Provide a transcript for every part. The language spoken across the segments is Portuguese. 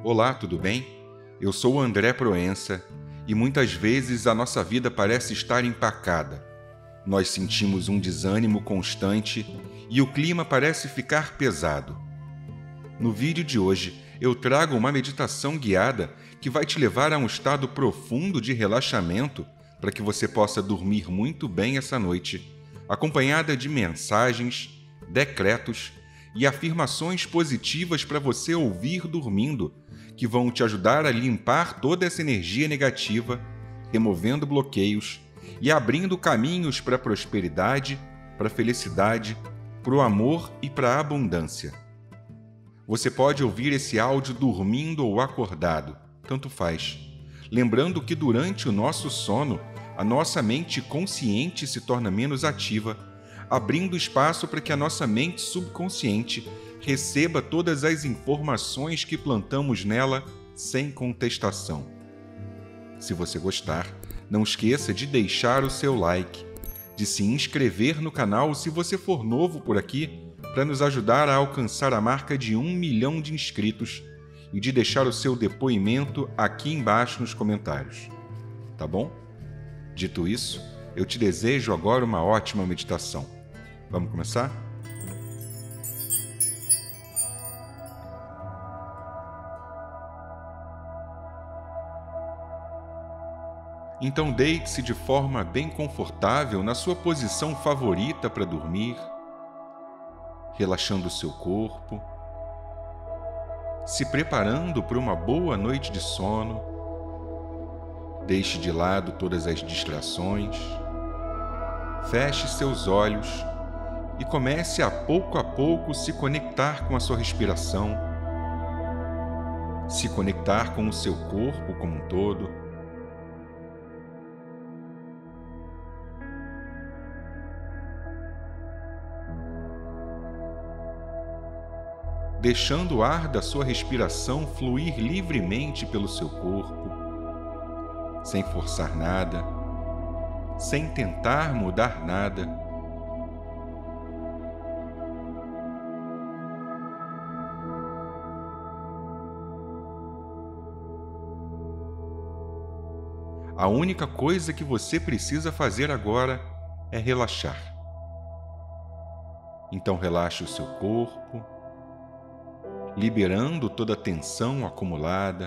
Olá, tudo bem? Eu sou o André Proença e muitas vezes a nossa vida parece estar empacada. Nós sentimos um desânimo constante e o clima parece ficar pesado. No vídeo de hoje, eu trago uma meditação guiada que vai te levar a um estado profundo de relaxamento para que você possa dormir muito bem essa noite, acompanhada de mensagens, decretos e afirmações positivas para você ouvir dormindo, que vão te ajudar a limpar toda essa energia negativa, removendo bloqueios e abrindo caminhos para a prosperidade, para a felicidade, para o amor e para a abundância. Você pode ouvir esse áudio dormindo ou acordado, tanto faz. Lembrando que durante o nosso sono, a nossa mente consciente se torna menos ativa, abrindo espaço para que a nossa mente subconsciente receba todas as informações que plantamos nela sem contestação. Se você gostar, não esqueça de deixar o seu like, de se inscrever no canal se você for novo por aqui, para nos ajudar a alcançar a marca de 1 milhão de inscritos e de deixar o seu depoimento aqui embaixo nos comentários. Tá bom? Dito isso, eu te desejo agora uma ótima meditação. Vamos começar? Então deite-se de forma bem confortável na sua posição favorita para dormir, relaxando o seu corpo, se preparando para uma boa noite de sono. Deixe de lado todas as distrações, feche seus olhos e comece a pouco se conectar com a sua respiração, se conectar com o seu corpo como um todo. Deixando o ar da sua respiração fluir livremente pelo seu corpo, sem forçar nada, sem tentar mudar nada. A única coisa que você precisa fazer agora é relaxar. Então relaxe o seu corpo, liberando toda a tensão acumulada.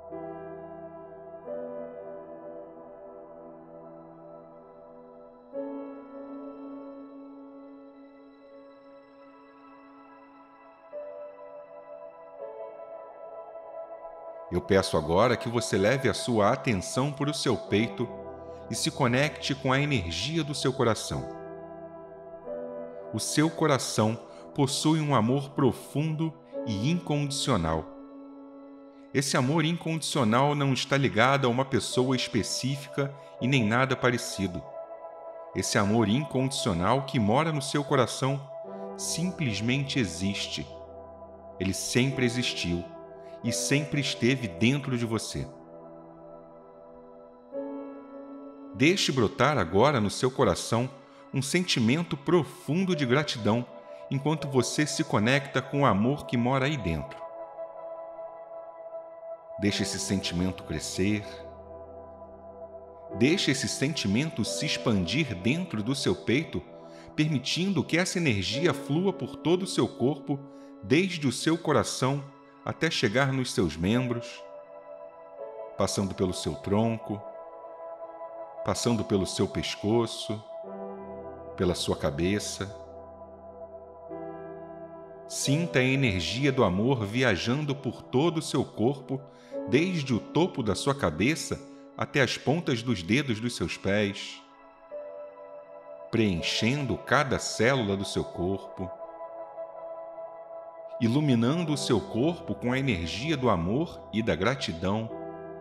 Eu peço agora que você leve a sua atenção para o seu peito e se conecte com a energia do seu coração. O seu coração possui um amor profundo e incondicional. Esse amor incondicional não está ligado a uma pessoa específica e nem nada parecido. Esse amor incondicional que mora no seu coração simplesmente existe. Ele sempre existiu e sempre esteve dentro de você. Deixe brotar agora no seu coração um sentimento profundo de gratidão enquanto você se conecta com o amor que mora aí dentro. Deixe esse sentimento crescer. Deixe esse sentimento se expandir dentro do seu peito, permitindo que essa energia flua por todo o seu corpo, desde o seu coração até chegar nos seus membros, passando pelo seu tronco, passando pelo seu pescoço, pela sua cabeça. Sinta a energia do amor viajando por todo o seu corpo, desde o topo da sua cabeça até as pontas dos dedos dos seus pés, preenchendo cada célula do seu corpo, iluminando o seu corpo com a energia do amor e da gratidão.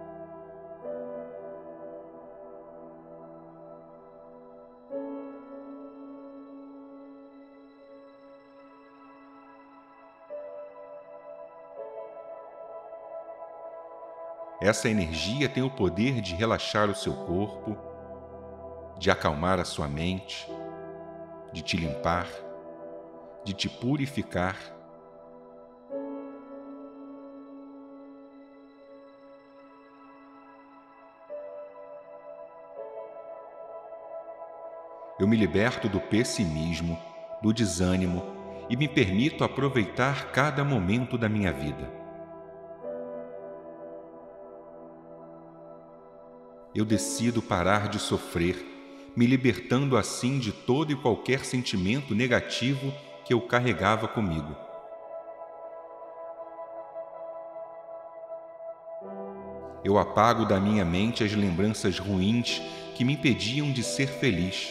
Essa energia tem o poder de relaxar o seu corpo, de acalmar a sua mente, de te limpar, de te purificar. Eu me liberto do pessimismo, do desânimo e me permito aproveitar cada momento da minha vida. Eu decido parar de sofrer, me libertando assim de todo e qualquer sentimento negativo que eu carregava comigo. Eu apago da minha mente as lembranças ruins que me impediam de ser feliz.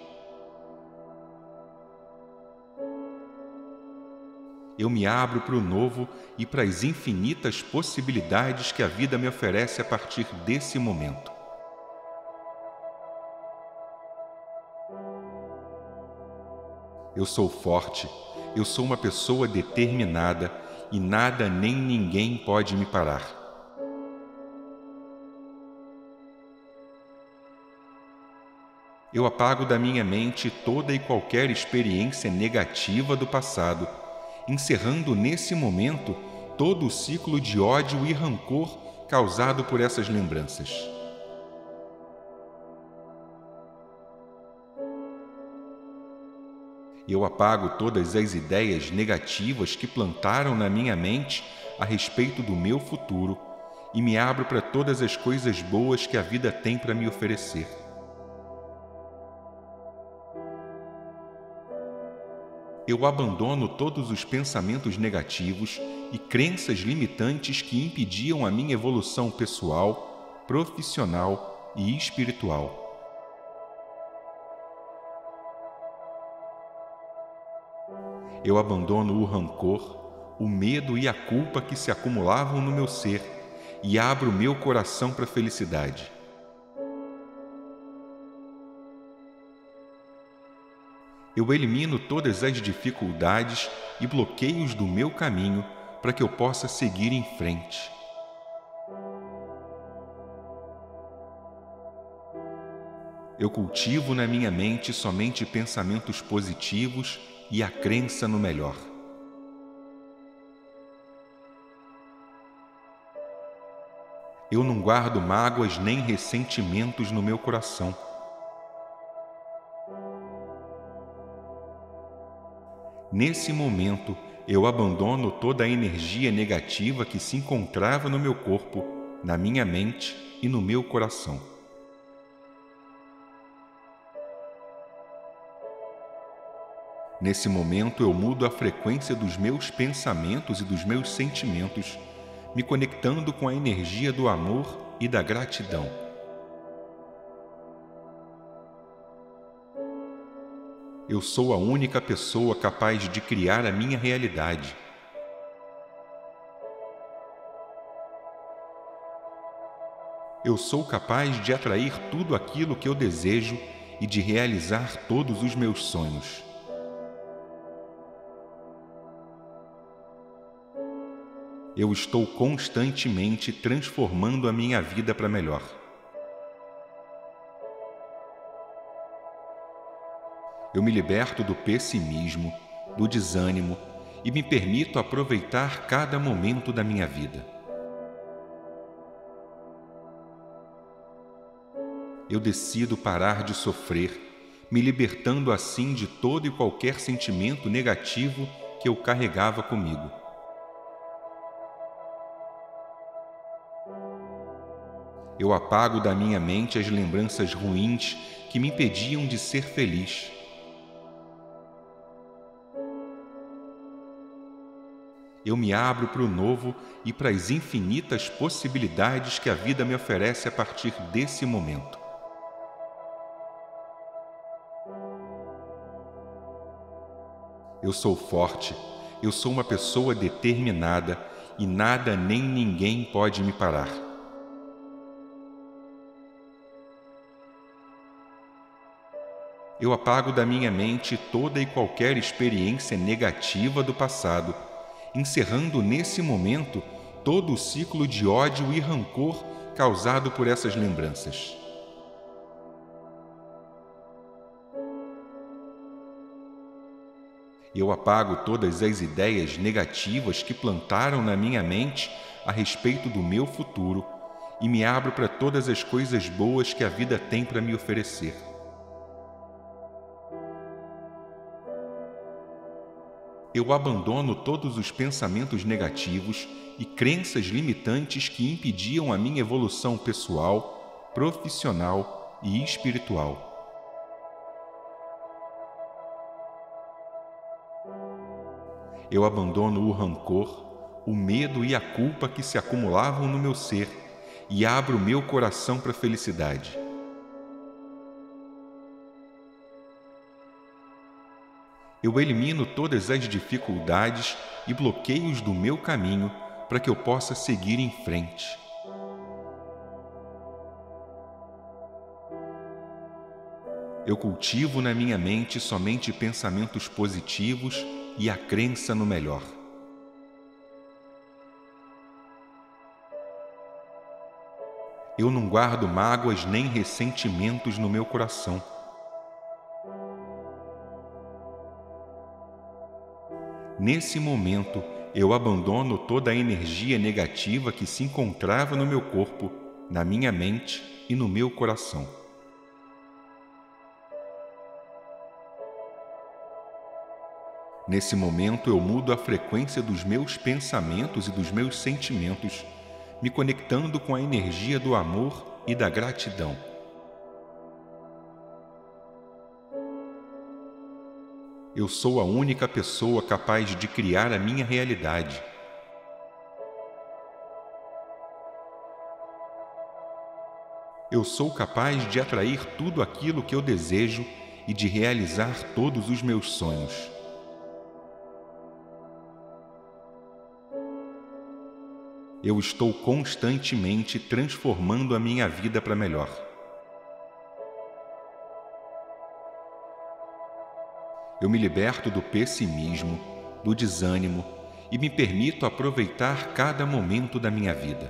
Eu me abro para o novo e para as infinitas possibilidades que a vida me oferece a partir desse momento. Eu sou forte, eu sou uma pessoa determinada e nada nem ninguém pode me parar. Eu apago da minha mente toda e qualquer experiência negativa do passado, encerrando nesse momento todo o ciclo de ódio e rancor causado por essas lembranças. Eu apago todas as ideias negativas que plantaram na minha mente a respeito do meu futuro e me abro para todas as coisas boas que a vida tem para me oferecer. Eu abandono todos os pensamentos negativos e crenças limitantes que impediam a minha evolução pessoal, profissional e espiritual. Eu abandono o rancor, o medo e a culpa que se acumulavam no meu ser e abro meu coração para a felicidade. Eu elimino todas as dificuldades e bloqueios do meu caminho para que eu possa seguir em frente. Eu cultivo na minha mente somente pensamentos positivos e a crença no melhor. Eu não guardo mágoas nem ressentimentos no meu coração. Nesse momento, eu abandono toda a energia negativa que se encontrava no meu corpo, na minha mente e no meu coração. Nesse momento, eu mudo a frequência dos meus pensamentos e dos meus sentimentos, me conectando com a energia do amor e da gratidão. Eu sou a única pessoa capaz de criar a minha realidade. Eu sou capaz de atrair tudo aquilo que eu desejo e de realizar todos os meus sonhos. Eu estou constantemente transformando a minha vida para melhor. Eu me liberto do pessimismo, do desânimo e me permito aproveitar cada momento da minha vida. Eu decido parar de sofrer, me libertando assim de todo e qualquer sentimento negativo que eu carregava comigo. Eu apago da minha mente as lembranças ruins que me impediam de ser feliz. Eu me abro para o novo e para as infinitas possibilidades que a vida me oferece a partir desse momento. Eu sou forte, eu sou uma pessoa determinada e nada nem ninguém pode me parar. Eu apago da minha mente toda e qualquer experiência negativa do passado, encerrando nesse momento todo o ciclo de ódio e rancor causado por essas lembranças. Eu apago todas as ideias negativas que plantaram na minha mente a respeito do meu futuro e me abro para todas as coisas boas que a vida tem para me oferecer. Eu abandono todos os pensamentos negativos e crenças limitantes que impediam a minha evolução pessoal, profissional e espiritual. Eu abandono o rancor, o medo e a culpa que se acumulavam no meu ser e abro meu coração para a felicidade. Eu elimino todas as dificuldades e bloqueios do meu caminho para que eu possa seguir em frente. Eu cultivo na minha mente somente pensamentos positivos e a crença no melhor. Eu não guardo mágoas nem ressentimentos no meu coração. Nesse momento, eu abandono toda a energia negativa que se encontrava no meu corpo, na minha mente e no meu coração. Nesse momento, eu mudo a frequência dos meus pensamentos e dos meus sentimentos, me conectando com a energia do amor e da gratidão. Eu sou a única pessoa capaz de criar a minha realidade. Eu sou capaz de atrair tudo aquilo que eu desejo e de realizar todos os meus sonhos. Eu estou constantemente transformando a minha vida para melhor. Eu me liberto do pessimismo, do desânimo e me permito aproveitar cada momento da minha vida.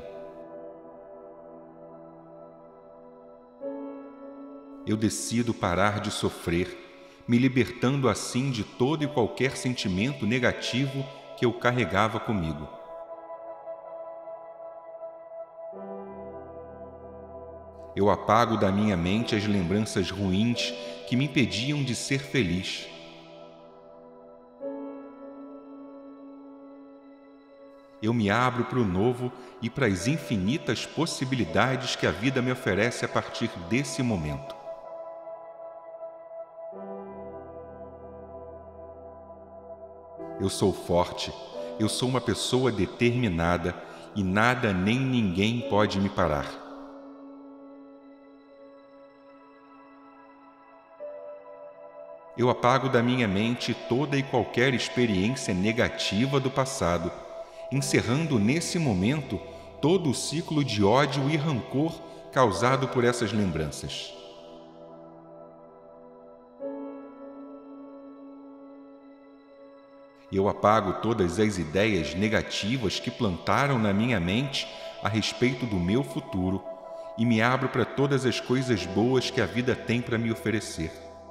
Eu decido parar de sofrer, me libertando assim de todo e qualquer sentimento negativo que eu carregava comigo. Eu apago da minha mente as lembranças ruins que me impediam de ser feliz. Eu me abro para o novo e para as infinitas possibilidades que a vida me oferece a partir desse momento. Eu sou forte, eu sou uma pessoa determinada e nada nem ninguém pode me parar. Eu apago da minha mente toda e qualquer experiência negativa do passado, encerrando nesse momento todo o ciclo de ódio e rancor causado por essas lembranças. Eu apago todas as ideias negativas que plantaram na minha mente a respeito do meu futuro e me abro para todas as coisas boas que a vida tem para me oferecer.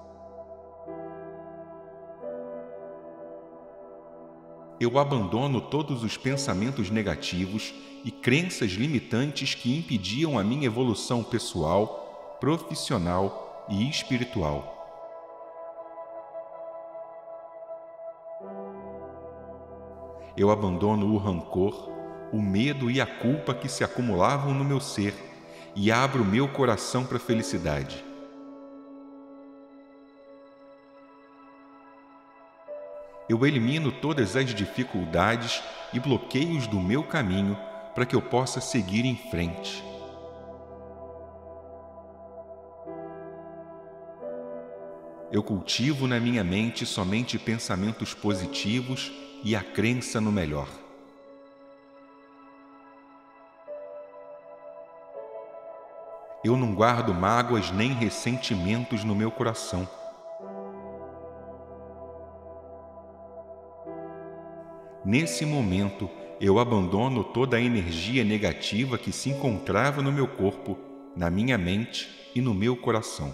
Eu abandono todos os pensamentos negativos e crenças limitantes que impediam a minha evolução pessoal, profissional e espiritual. Eu abandono o rancor, o medo e a culpa que se acumulavam no meu ser e abro meu coração para a felicidade. Eu elimino todas as dificuldades e bloqueios do meu caminho para que eu possa seguir em frente. Eu cultivo na minha mente somente pensamentos positivos e a crença no melhor. Eu não guardo mágoas nem ressentimentos no meu coração. Nesse momento, eu abandono toda a energia negativa que se encontrava no meu corpo, na minha mente e no meu coração.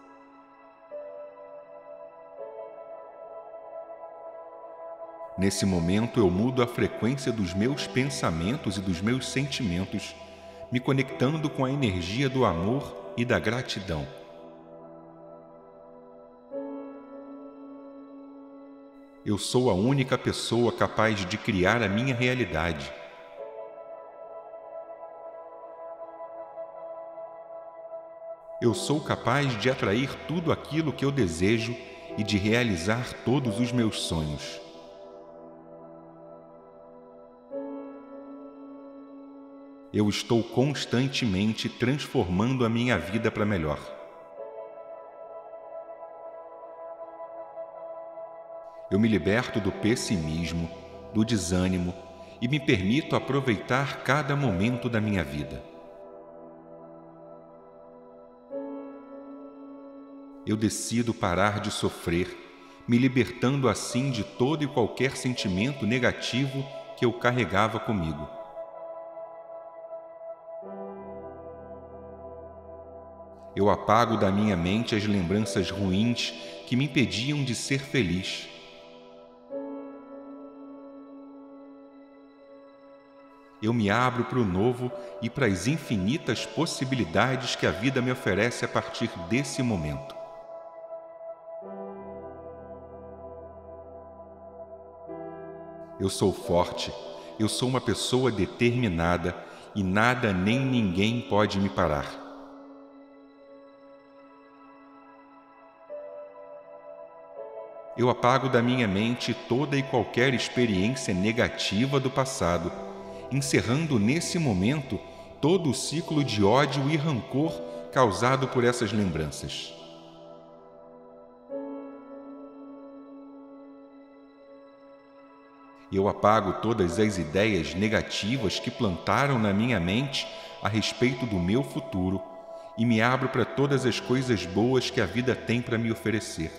Nesse momento, eu mudo a frequência dos meus pensamentos e dos meus sentimentos, me conectando com a energia do amor e da gratidão. Eu sou a única pessoa capaz de criar a minha realidade. Eu sou capaz de atrair tudo aquilo que eu desejo e de realizar todos os meus sonhos. Eu estou constantemente transformando a minha vida para melhor. Eu me liberto do pessimismo, do desânimo e me permito aproveitar cada momento da minha vida. Eu decido parar de sofrer, me libertando assim de todo e qualquer sentimento negativo que eu carregava comigo. Eu apago da minha mente as lembranças ruins que me impediam de ser feliz. Eu me abro para o novo e para as infinitas possibilidades que a vida me oferece a partir desse momento. Eu sou forte, eu sou uma pessoa determinada e nada nem ninguém pode me parar. Eu apago da minha mente toda e qualquer experiência negativa do passado, encerrando nesse momento todo o ciclo de ódio e rancor causado por essas lembranças. Eu apago todas as ideias negativas que plantaram na minha mente a respeito do meu futuro e me abro para todas as coisas boas que a vida tem para me oferecer.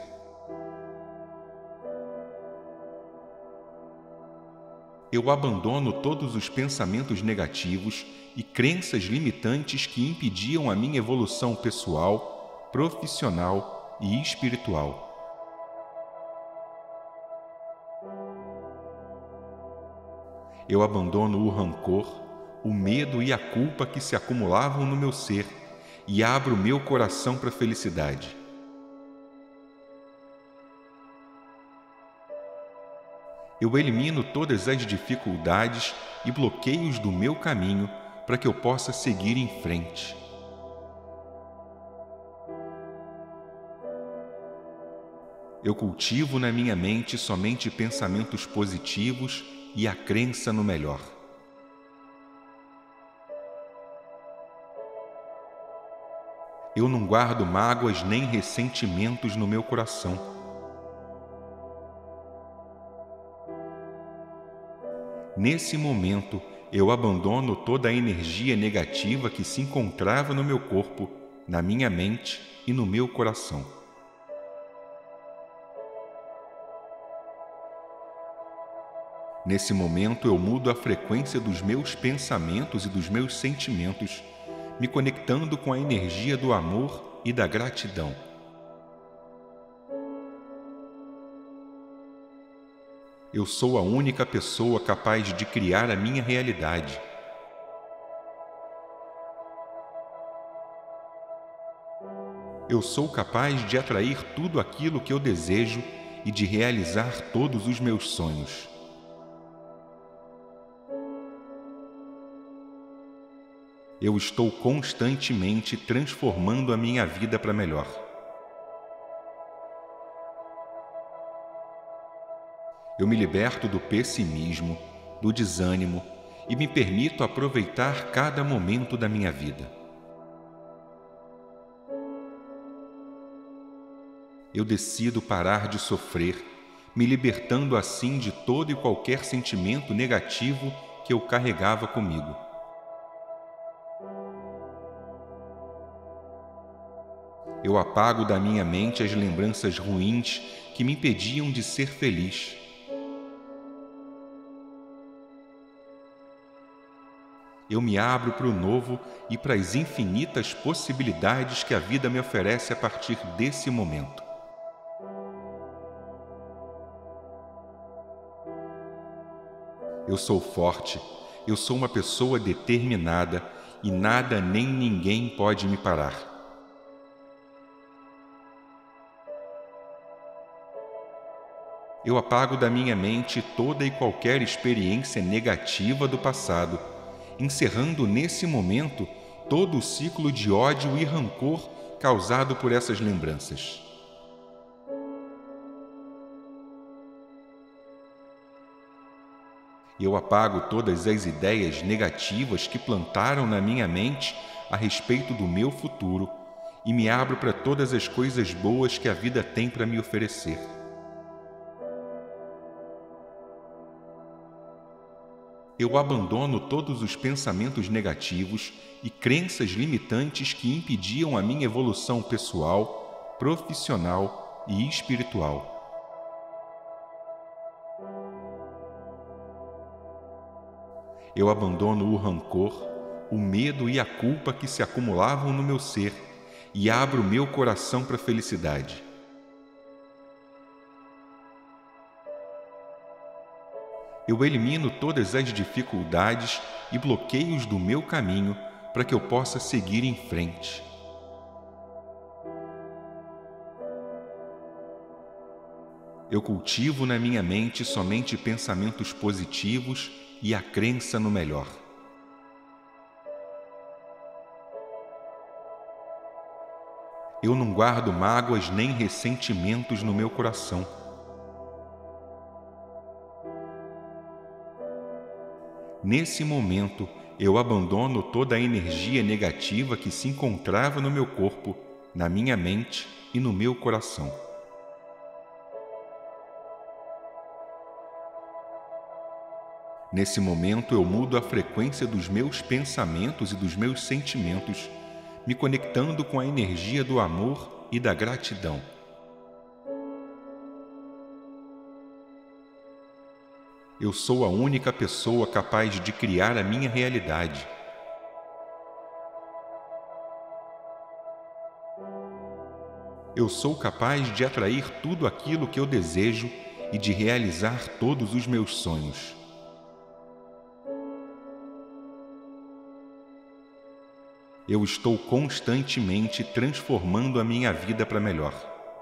Eu abandono todos os pensamentos negativos e crenças limitantes que impediam a minha evolução pessoal, profissional e espiritual. Eu abandono o rancor, o medo e a culpa que se acumulavam no meu ser e abro meu coração para a felicidade. Eu elimino todas as dificuldades e bloqueios do meu caminho para que eu possa seguir em frente. Eu cultivo na minha mente somente pensamentos positivos e a crença no melhor. Eu não guardo mágoas nem ressentimentos no meu coração. Nesse momento, eu abandono toda a energia negativa que se encontrava no meu corpo, na minha mente e no meu coração. Nesse momento, eu mudo a frequência dos meus pensamentos e dos meus sentimentos, me conectando com a energia do amor e da gratidão. Eu sou a única pessoa capaz de criar a minha realidade. Eu sou capaz de atrair tudo aquilo que eu desejo e de realizar todos os meus sonhos. Eu estou constantemente transformando a minha vida para melhor. Eu me liberto do pessimismo, do desânimo e me permito aproveitar cada momento da minha vida. Eu decido parar de sofrer, me libertando assim de todo e qualquer sentimento negativo que eu carregava comigo. Eu apago da minha mente as lembranças ruins que me impediam de ser feliz. Eu me abro para o novo e para as infinitas possibilidades que a vida me oferece a partir desse momento. Eu sou forte, eu sou uma pessoa determinada e nada nem ninguém pode me parar. Eu apago da minha mente toda e qualquer experiência negativa do passado, encerrando nesse momento todo o ciclo de ódio e rancor causado por essas lembranças. Eu apago todas as ideias negativas que plantaram na minha mente a respeito do meu futuro e me abro para todas as coisas boas que a vida tem para me oferecer. Eu abandono todos os pensamentos negativos e crenças limitantes que impediam a minha evolução pessoal, profissional e espiritual. Eu abandono o rancor, o medo e a culpa que se acumulavam no meu ser e abro meu coração para a felicidade. Eu elimino todas as dificuldades e bloqueios do meu caminho para que eu possa seguir em frente. Eu cultivo na minha mente somente pensamentos positivos e a crença no melhor. Eu não guardo mágoas nem ressentimentos no meu coração. Nesse momento, eu abandono toda a energia negativa que se encontrava no meu corpo, na minha mente e no meu coração. Nesse momento, eu mudo a frequência dos meus pensamentos e dos meus sentimentos, me conectando com a energia do amor e da gratidão. Eu sou a única pessoa capaz de criar a minha realidade. Eu sou capaz de atrair tudo aquilo que eu desejo e de realizar todos os meus sonhos. Eu estou constantemente transformando a minha vida para melhor.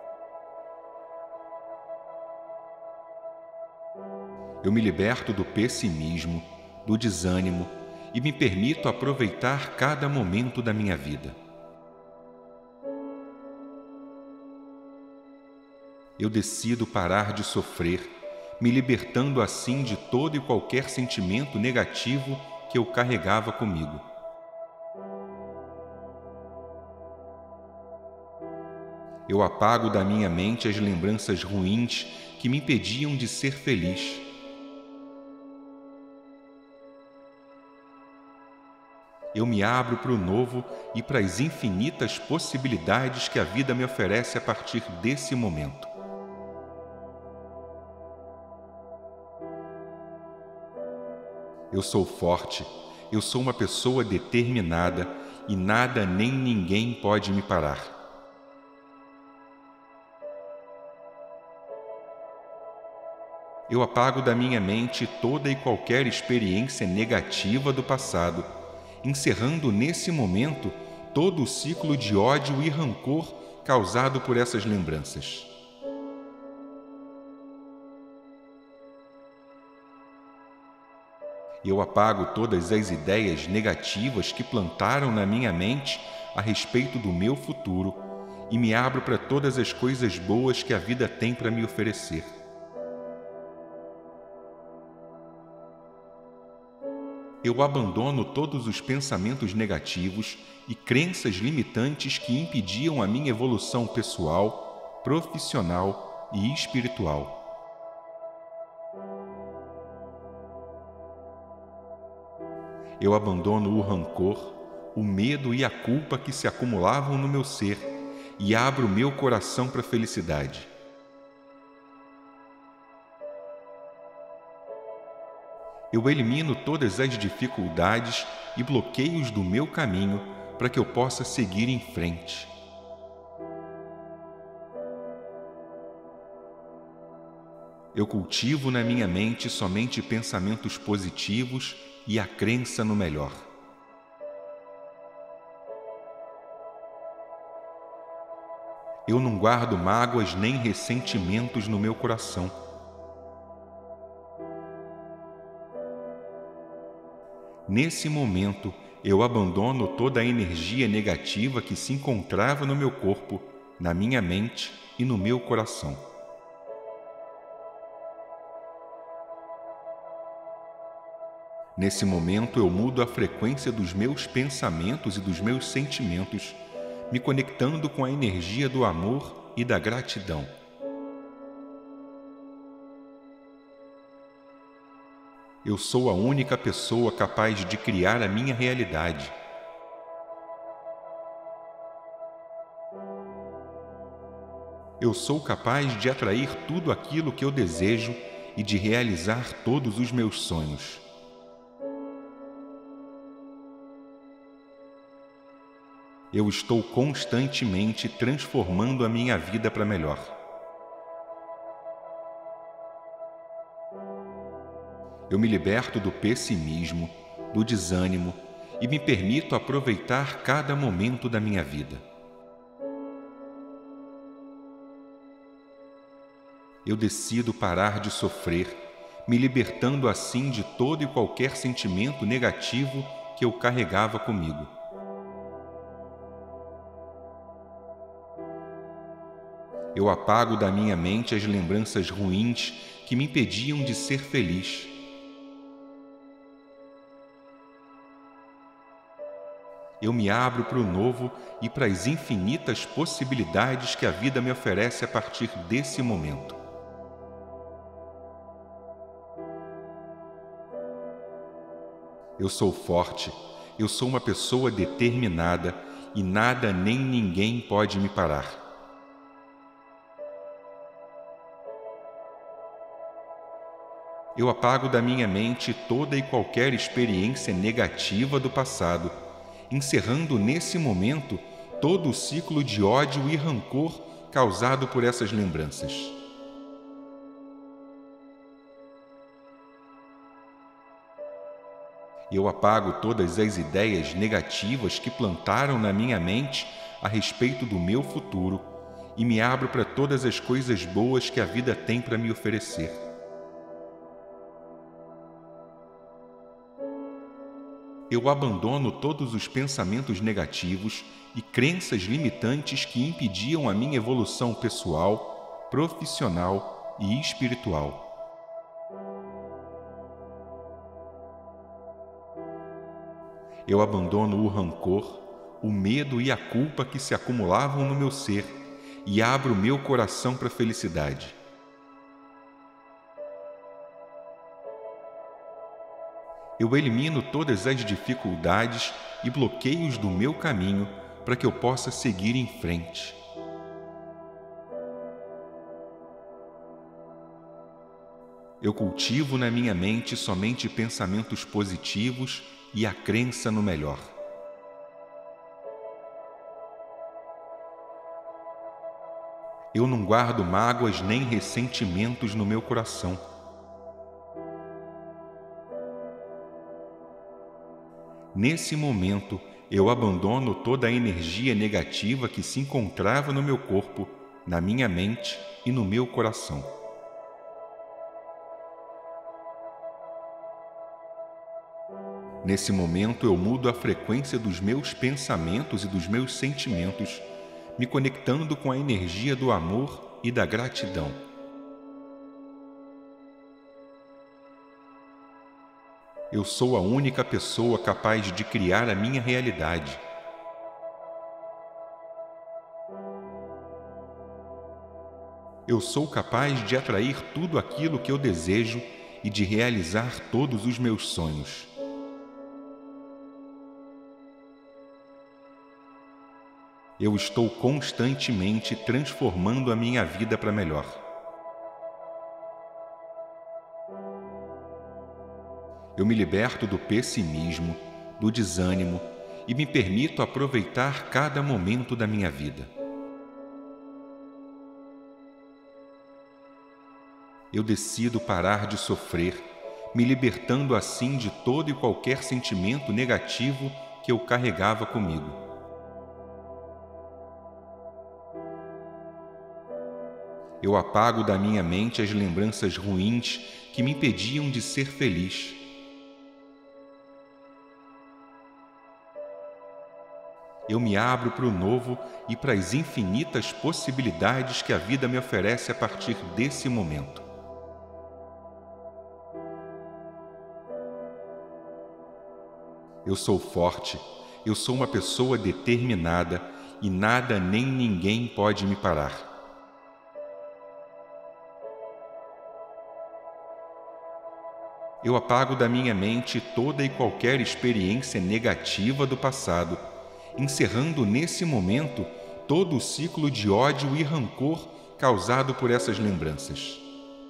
Eu me liberto do pessimismo, do desânimo e me permito aproveitar cada momento da minha vida. Eu decido parar de sofrer, me libertando assim de todo e qualquer sentimento negativo que eu carregava comigo. Eu apago da minha mente as lembranças ruins que me impediam de ser feliz. Eu me abro para o novo e para as infinitas possibilidades que a vida me oferece a partir desse momento. Eu sou forte, eu sou uma pessoa determinada e nada nem ninguém pode me parar. Eu apago da minha mente toda e qualquer experiência negativa do passado, encerrando nesse momento todo o ciclo de ódio e rancor causado por essas lembranças. Eu apago todas as ideias negativas que plantaram na minha mente a respeito do meu futuro e me abro para todas as coisas boas que a vida tem para me oferecer. Eu abandono todos os pensamentos negativos e crenças limitantes que impediam a minha evolução pessoal, profissional e espiritual. Eu abandono o rancor, o medo e a culpa que se acumulavam no meu ser e abro meu coração para a felicidade. Eu elimino todas as dificuldades e bloqueios do meu caminho para que eu possa seguir em frente. Eu cultivo na minha mente somente pensamentos positivos e a crença no melhor. Eu não guardo mágoas nem ressentimentos no meu coração. Nesse momento, eu abandono toda a energia negativa que se encontrava no meu corpo, na minha mente e no meu coração. Nesse momento, eu mudo a frequência dos meus pensamentos e dos meus sentimentos, me conectando com a energia do amor e da gratidão. Eu sou a única pessoa capaz de criar a minha realidade. Eu sou capaz de atrair tudo aquilo que eu desejo e de realizar todos os meus sonhos. Eu estou constantemente transformando a minha vida para melhor. Eu me liberto do pessimismo, do desânimo e me permito aproveitar cada momento da minha vida. Eu decido parar de sofrer, me libertando assim de todo e qualquer sentimento negativo que eu carregava comigo. Eu apago da minha mente as lembranças ruins que me impediam de ser feliz. Eu me abro para o novo e para as infinitas possibilidades que a vida me oferece a partir desse momento. Eu sou forte, eu sou uma pessoa determinada e nada nem ninguém pode me parar. Eu apago da minha mente toda e qualquer experiência negativa do passado, encerrando nesse momento todo o ciclo de ódio e rancor causado por essas lembranças. Eu apago todas as ideias negativas que plantaram na minha mente a respeito do meu futuro e me abro para todas as coisas boas que a vida tem para me oferecer. Eu abandono todos os pensamentos negativos e crenças limitantes que impediam a minha evolução pessoal, profissional e espiritual. Eu abandono o rancor, o medo e a culpa que se acumulavam no meu ser e abro meu coração para a felicidade. Eu elimino todas as dificuldades e bloqueios do meu caminho para que eu possa seguir em frente. Eu cultivo na minha mente somente pensamentos positivos e a crença no melhor. Eu não guardo mágoas nem ressentimentos no meu coração. Nesse momento, eu abandono toda a energia negativa que se encontrava no meu corpo, na minha mente e no meu coração. Nesse momento, eu mudo a frequência dos meus pensamentos e dos meus sentimentos, me conectando com a energia do amor e da gratidão. Eu sou a única pessoa capaz de criar a minha realidade. Eu sou capaz de atrair tudo aquilo que eu desejo e de realizar todos os meus sonhos. Eu estou constantemente transformando a minha vida para melhor. Eu me liberto do pessimismo, do desânimo e me permito aproveitar cada momento da minha vida. Eu decido parar de sofrer, me libertando assim de todo e qualquer sentimento negativo que eu carregava comigo. Eu apago da minha mente as lembranças ruins que me impediam de ser feliz. Eu me abro para o novo e para as infinitas possibilidades que a vida me oferece a partir desse momento. Eu sou forte, eu sou uma pessoa determinada e nada nem ninguém pode me parar. Eu apago da minha mente toda e qualquer experiência negativa do passado, encerrando nesse momento todo o ciclo de ódio e rancor causado por essas lembranças.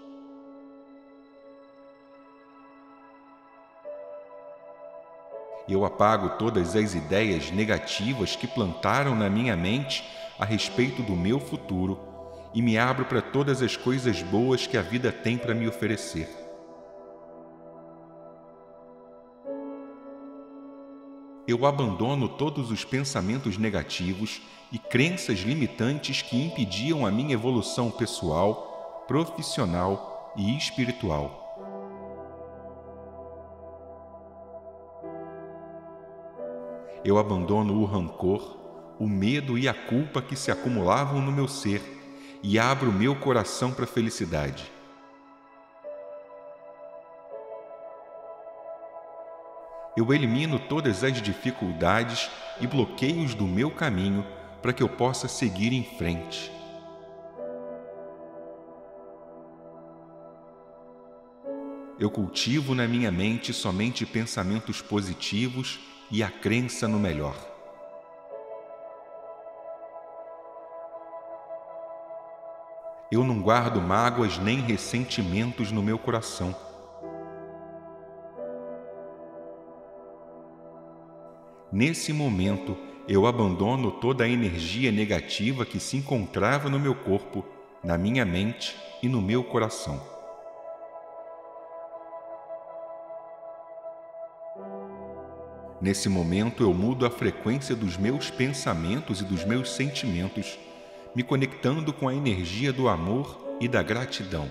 Eu apago todas as ideias negativas que plantaram na minha mente a respeito do meu futuro e me abro para todas as coisas boas que a vida tem para me oferecer. Eu abandono todos os pensamentos negativos e crenças limitantes que impediam a minha evolução pessoal, profissional e espiritual. Eu abandono o rancor, o medo e a culpa que se acumulavam no meu ser e abro meu coração para a felicidade. Eu elimino todas as dificuldades e bloqueios do meu caminho para que eu possa seguir em frente. Eu cultivo na minha mente somente pensamentos positivos e a crença no melhor. Eu não guardo mágoas nem ressentimentos no meu coração. Nesse momento, eu abandono toda a energia negativa que se encontrava no meu corpo, na minha mente e no meu coração. Nesse momento, eu mudo a frequência dos meus pensamentos e dos meus sentimentos, me conectando com a energia do amor e da gratidão.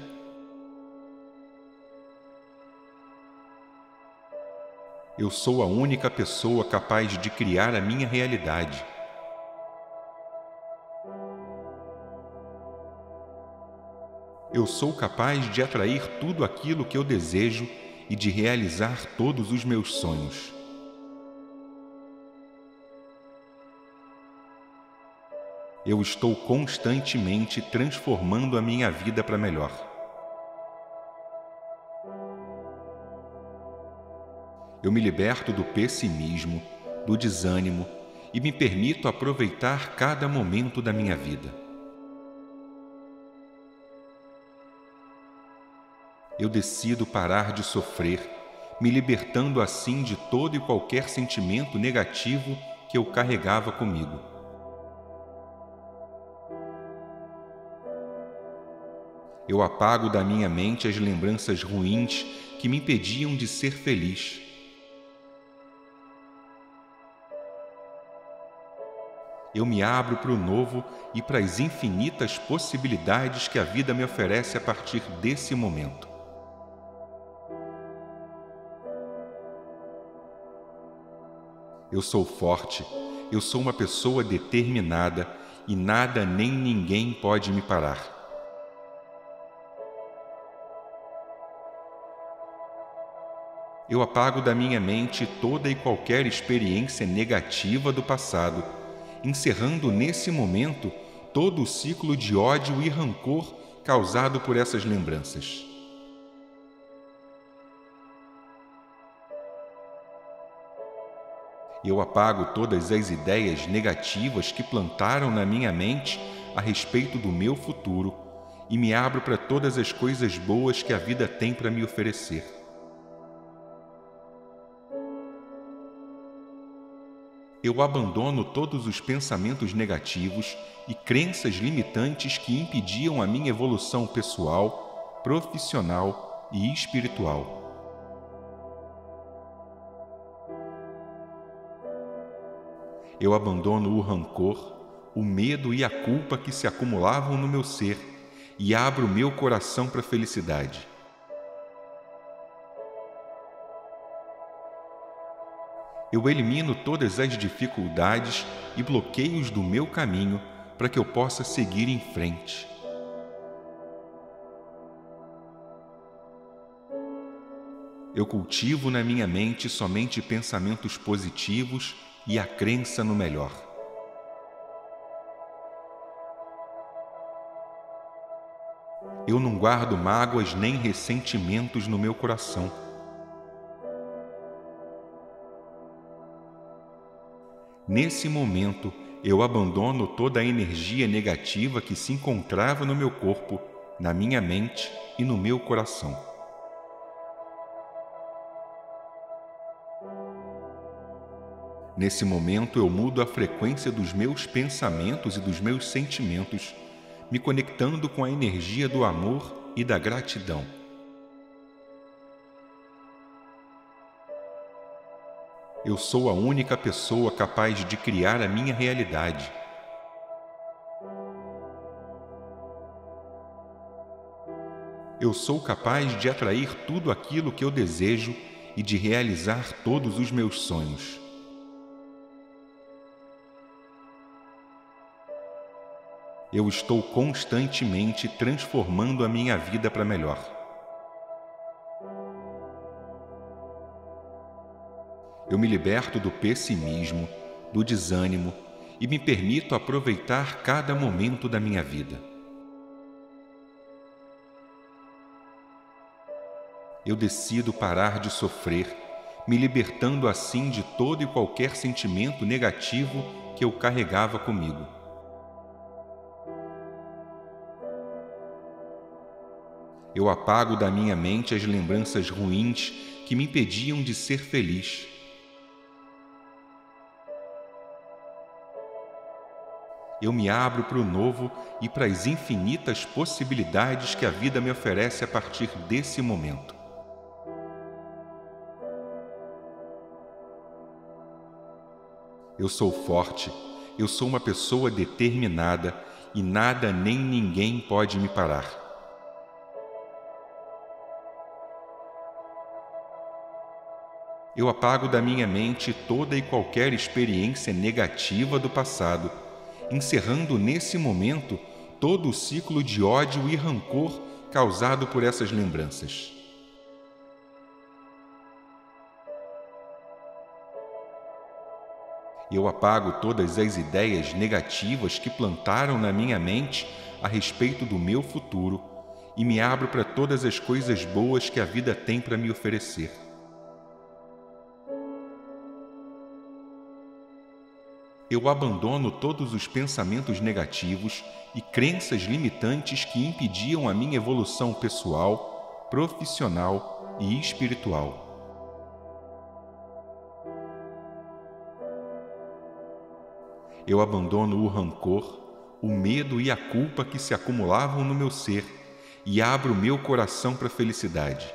Eu sou a única pessoa capaz de criar a minha realidade. Eu sou capaz de atrair tudo aquilo que eu desejo e de realizar todos os meus sonhos. Eu estou constantemente transformando a minha vida para melhor. Eu me liberto do pessimismo, do desânimo e me permito aproveitar cada momento da minha vida. Eu decido parar de sofrer, me libertando assim de todo e qualquer sentimento negativo que eu carregava comigo. Eu apago da minha mente as lembranças ruins que me impediam de ser feliz. Eu me abro para o novo e para as infinitas possibilidades que a vida me oferece a partir desse momento. Eu sou forte, eu sou uma pessoa determinada e nada nem ninguém pode me parar. Eu apago da minha mente toda e qualquer experiência negativa do passado, encerrando nesse momento todo o ciclo de ódio e rancor causado por essas lembranças. Eu apago todas as ideias negativas que plantaram na minha mente a respeito do meu futuro e me abro para todas as coisas boas que a vida tem para me oferecer. Eu abandono todos os pensamentos negativos e crenças limitantes que impediam a minha evolução pessoal, profissional e espiritual. Eu abandono o rancor, o medo e a culpa que se acumulavam no meu ser e abro meu coração para a felicidade. Eu elimino todas as dificuldades e bloqueios do meu caminho para que eu possa seguir em frente. Eu cultivo na minha mente somente pensamentos positivos e a crença no melhor. Eu não guardo mágoas nem ressentimentos no meu coração. Nesse momento, eu abandono toda a energia negativa que se encontrava no meu corpo, na minha mente e no meu coração. Nesse momento, eu mudo a frequência dos meus pensamentos e dos meus sentimentos, me conectando com a energia do amor e da gratidão. Eu sou a única pessoa capaz de criar a minha realidade. Eu sou capaz de atrair tudo aquilo que eu desejo e de realizar todos os meus sonhos. Eu estou constantemente transformando a minha vida para melhor. Eu me liberto do pessimismo, do desânimo e me permito aproveitar cada momento da minha vida. Eu decido parar de sofrer, me libertando assim de todo e qualquer sentimento negativo que eu carregava comigo. Eu apago da minha mente as lembranças ruins que me impediam de ser feliz. Eu me abro para o novo e para as infinitas possibilidades que a vida me oferece a partir desse momento. Eu sou forte, eu sou uma pessoa determinada e nada nem ninguém pode me parar. Eu apago da minha mente toda e qualquer experiência negativa do passado, encerrando nesse momento todo o ciclo de ódio e rancor causado por essas lembranças. Eu apago todas as ideias negativas que plantaram na minha mente a respeito do meu futuro e me abro para todas as coisas boas que a vida tem para me oferecer. Eu abandono todos os pensamentos negativos e crenças limitantes que impediam a minha evolução pessoal, profissional e espiritual. Eu abandono o rancor, o medo e a culpa que se acumulavam no meu ser e abro meu coração para a felicidade.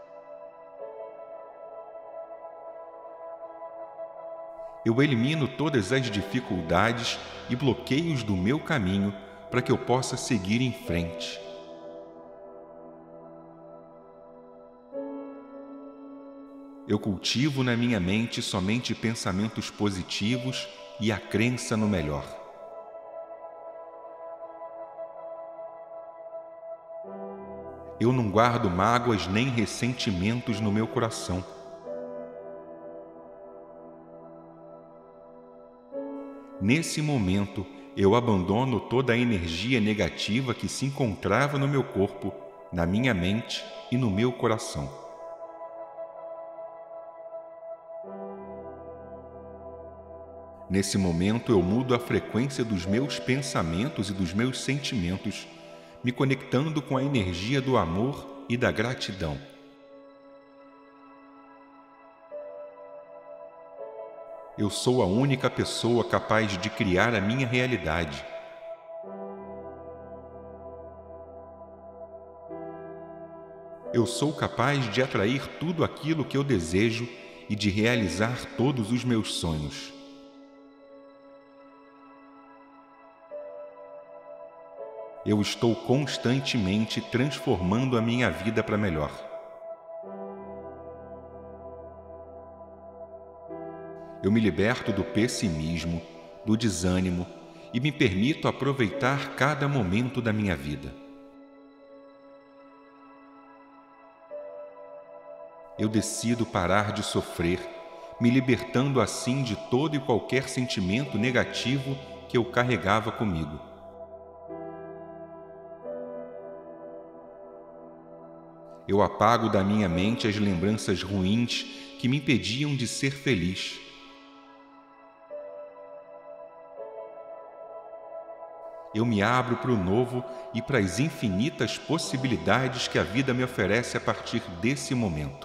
Eu elimino todas as dificuldades e bloqueios do meu caminho para que eu possa seguir em frente. Eu cultivo na minha mente somente pensamentos positivos e a crença no melhor. Eu não guardo mágoas nem ressentimentos no meu coração. Nesse momento, eu abandono toda a energia negativa que se encontrava no meu corpo, na minha mente e no meu coração. Nesse momento, eu mudo a frequência dos meus pensamentos e dos meus sentimentos, me conectando com a energia do amor e da gratidão. Eu sou a única pessoa capaz de criar a minha realidade. Eu sou capaz de atrair tudo aquilo que eu desejo e de realizar todos os meus sonhos. Eu estou constantemente transformando a minha vida para melhor. Eu me liberto do pessimismo, do desânimo e me permito aproveitar cada momento da minha vida. Eu decido parar de sofrer, me libertando assim de todo e qualquer sentimento negativo que eu carregava comigo. Eu apago da minha mente as lembranças ruins que me impediam de ser feliz. Eu me abro para o novo e para as infinitas possibilidades que a vida me oferece a partir desse momento.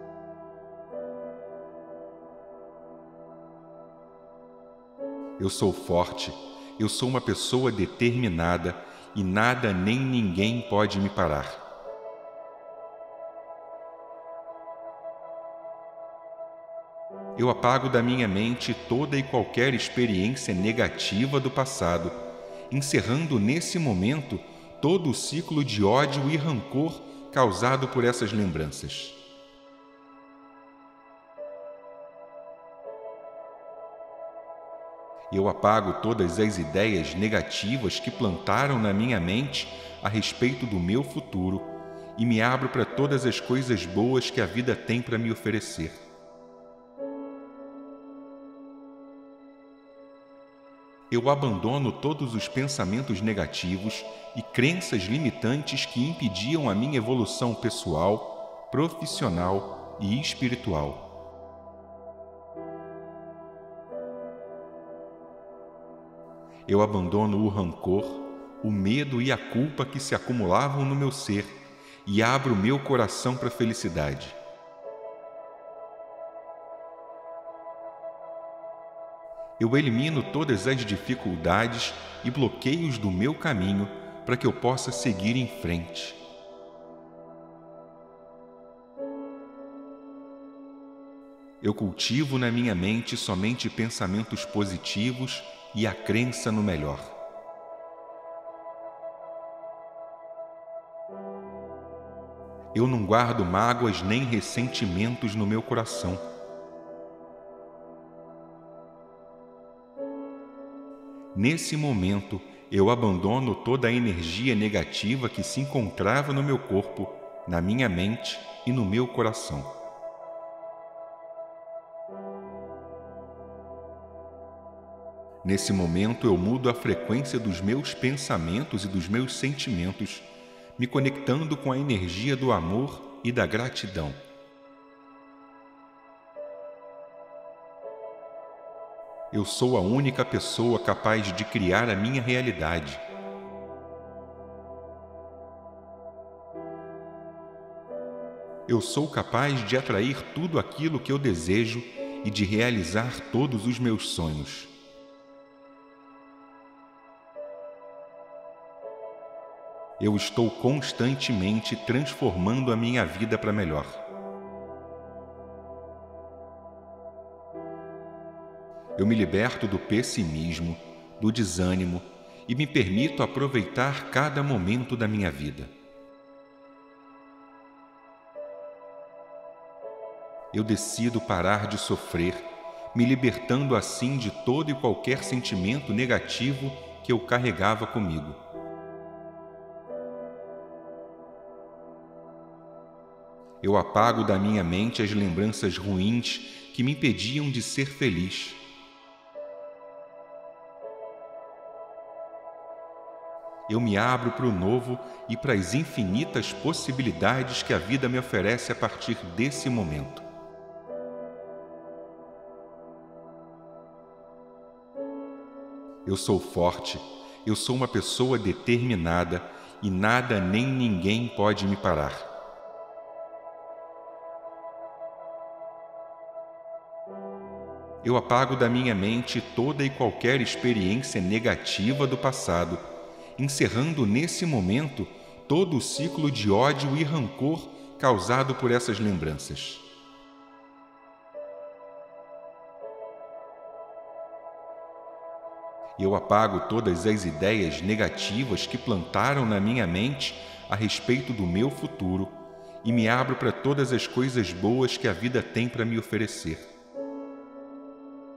Eu sou forte, eu sou uma pessoa determinada e nada nem ninguém pode me parar. Eu apago da minha mente toda e qualquer experiência negativa do passado, encerrando nesse momento todo o ciclo de ódio e rancor causado por essas lembranças. Eu apago todas as ideias negativas que plantaram na minha mente a respeito do meu futuro e me abro para todas as coisas boas que a vida tem para me oferecer. Eu abandono todos os pensamentos negativos e crenças limitantes que impediam a minha evolução pessoal, profissional e espiritual. Eu abandono o rancor, o medo e a culpa que se acumulavam no meu ser e abro meu coração para a felicidade. Eu elimino todas as dificuldades e bloqueios do meu caminho para que eu possa seguir em frente. Eu cultivo na minha mente somente pensamentos positivos e a crença no melhor. Eu não guardo mágoas nem ressentimentos no meu coração. Nesse momento, eu abandono toda a energia negativa que se encontrava no meu corpo, na minha mente e no meu coração. Nesse momento, eu mudo a frequência dos meus pensamentos e dos meus sentimentos, me conectando com a energia do amor e da gratidão. Eu sou a única pessoa capaz de criar a minha realidade. Eu sou capaz de atrair tudo aquilo que eu desejo e de realizar todos os meus sonhos. Eu estou constantemente transformando a minha vida para melhor. Eu me liberto do pessimismo, do desânimo e me permito aproveitar cada momento da minha vida. Eu decido parar de sofrer, me libertando assim de todo e qualquer sentimento negativo que eu carregava comigo. Eu apago da minha mente as lembranças ruins que me impediam de ser feliz. Eu me abro para o novo e para as infinitas possibilidades que a vida me oferece a partir desse momento. Eu sou forte, eu sou uma pessoa determinada e nada nem ninguém pode me parar. Eu apago da minha mente toda e qualquer experiência negativa do passado, encerrando nesse momento todo o ciclo de ódio e rancor causado por essas lembranças. Eu apago todas as ideias negativas que plantaram na minha mente a respeito do meu futuro e me abro para todas as coisas boas que a vida tem para me oferecer.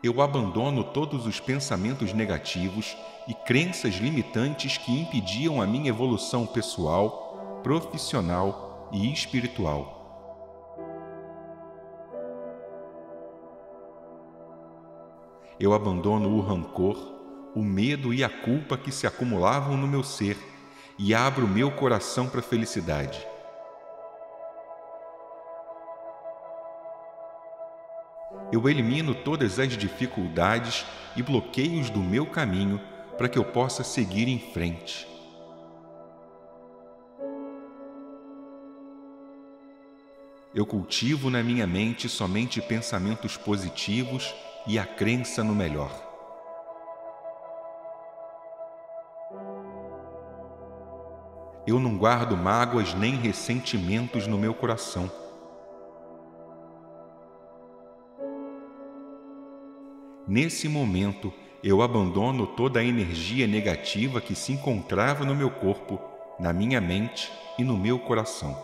Eu abandono todos os pensamentos negativos e crenças limitantes que impediam a minha evolução pessoal, profissional e espiritual. Eu abandono o rancor, o medo e a culpa que se acumulavam no meu ser e abro meu coração para a felicidade. Eu elimino todas as dificuldades e bloqueios do meu caminho para que eu possa seguir em frente. Eu cultivo na minha mente somente pensamentos positivos e a crença no melhor. Eu não guardo mágoas nem ressentimentos no meu coração. Nesse momento, eu abandono toda a energia negativa que se encontrava no meu corpo, na minha mente e no meu coração.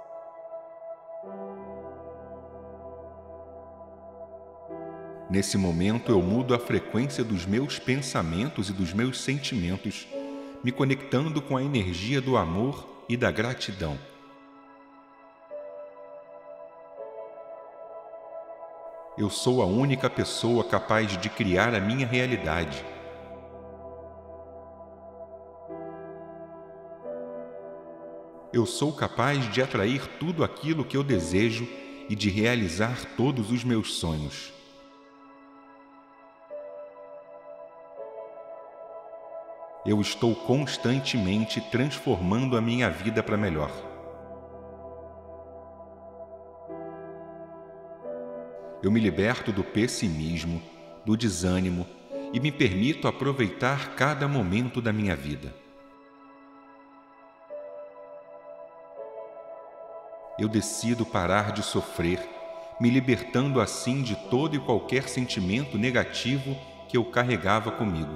Nesse momento, eu mudo a frequência dos meus pensamentos e dos meus sentimentos, me conectando com a energia do amor e da gratidão. Eu sou a única pessoa capaz de criar a minha realidade. Eu sou capaz de atrair tudo aquilo que eu desejo e de realizar todos os meus sonhos. Eu estou constantemente transformando a minha vida para melhor. Eu me liberto do pessimismo, do desânimo e me permito aproveitar cada momento da minha vida. Eu decido parar de sofrer, me libertando assim de todo e qualquer sentimento negativo que eu carregava comigo.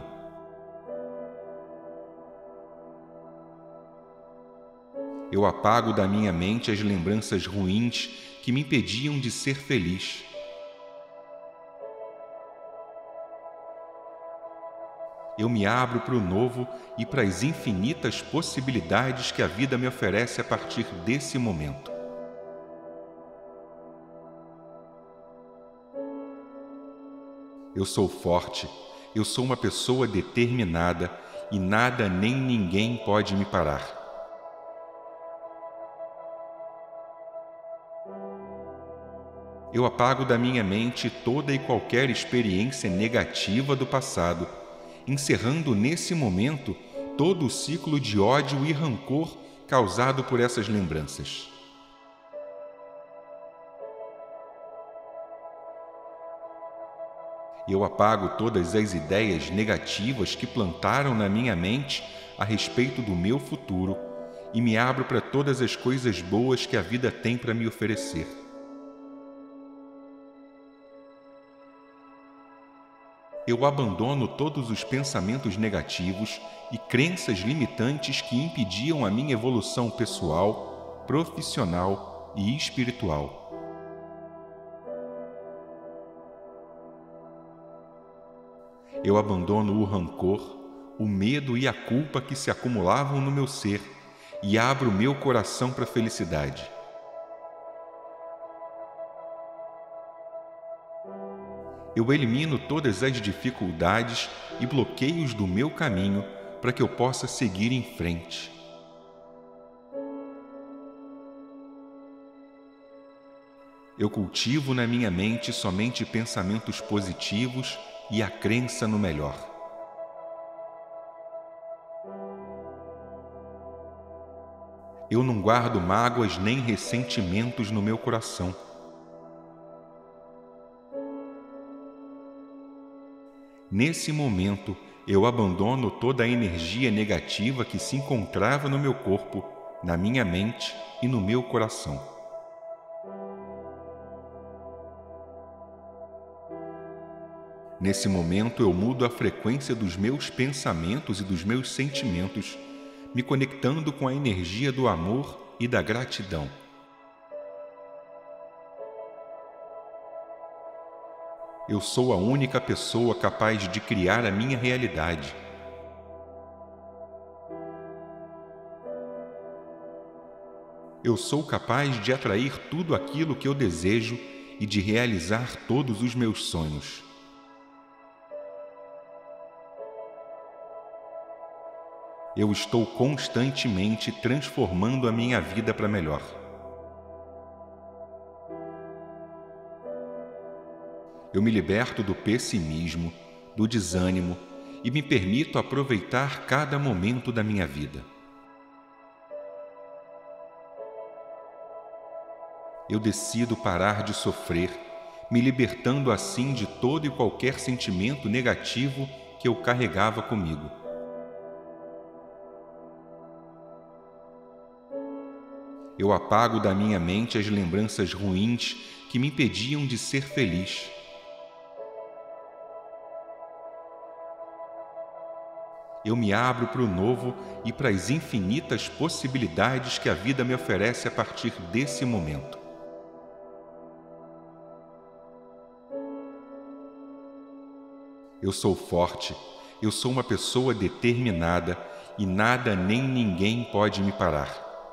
Eu apago da minha mente as lembranças ruins que me impediam de ser feliz. Eu me abro para o novo e para as infinitas possibilidades que a vida me oferece a partir desse momento. Eu sou forte, eu sou uma pessoa determinada e nada nem ninguém pode me parar. Eu apago da minha mente toda e qualquer experiência negativa do passado, encerrando nesse momento todo o ciclo de ódio e rancor causado por essas lembranças. Eu apago todas as ideias negativas que plantaram na minha mente a respeito do meu futuro e me abro para todas as coisas boas que a vida tem para me oferecer. Eu abandono todos os pensamentos negativos e crenças limitantes que impediam a minha evolução pessoal, profissional e espiritual. Eu abandono o rancor, o medo e a culpa que se acumulavam no meu ser e abro meu coração para a felicidade. Eu elimino todas as dificuldades e bloqueios do meu caminho para que eu possa seguir em frente. Eu cultivo na minha mente somente pensamentos positivos e a crença no melhor. Eu não guardo mágoas nem ressentimentos no meu coração. Nesse momento, eu abandono toda a energia negativa que se encontrava no meu corpo, na minha mente e no meu coração. Nesse momento, eu mudo a frequência dos meus pensamentos e dos meus sentimentos, me conectando com a energia do amor e da gratidão. Eu sou a única pessoa capaz de criar a minha realidade. Eu sou capaz de atrair tudo aquilo que eu desejo e de realizar todos os meus sonhos. Eu estou constantemente transformando a minha vida para melhor. Eu me liberto do pessimismo, do desânimo e me permito aproveitar cada momento da minha vida. Eu decido parar de sofrer, me libertando assim de todo e qualquer sentimento negativo que eu carregava comigo. Eu apago da minha mente as lembranças ruins que me impediam de ser feliz. Eu me abro para o novo e para as infinitas possibilidades que a vida me oferece a partir desse momento. Eu sou forte, eu sou uma pessoa determinada e nada nem ninguém pode me parar.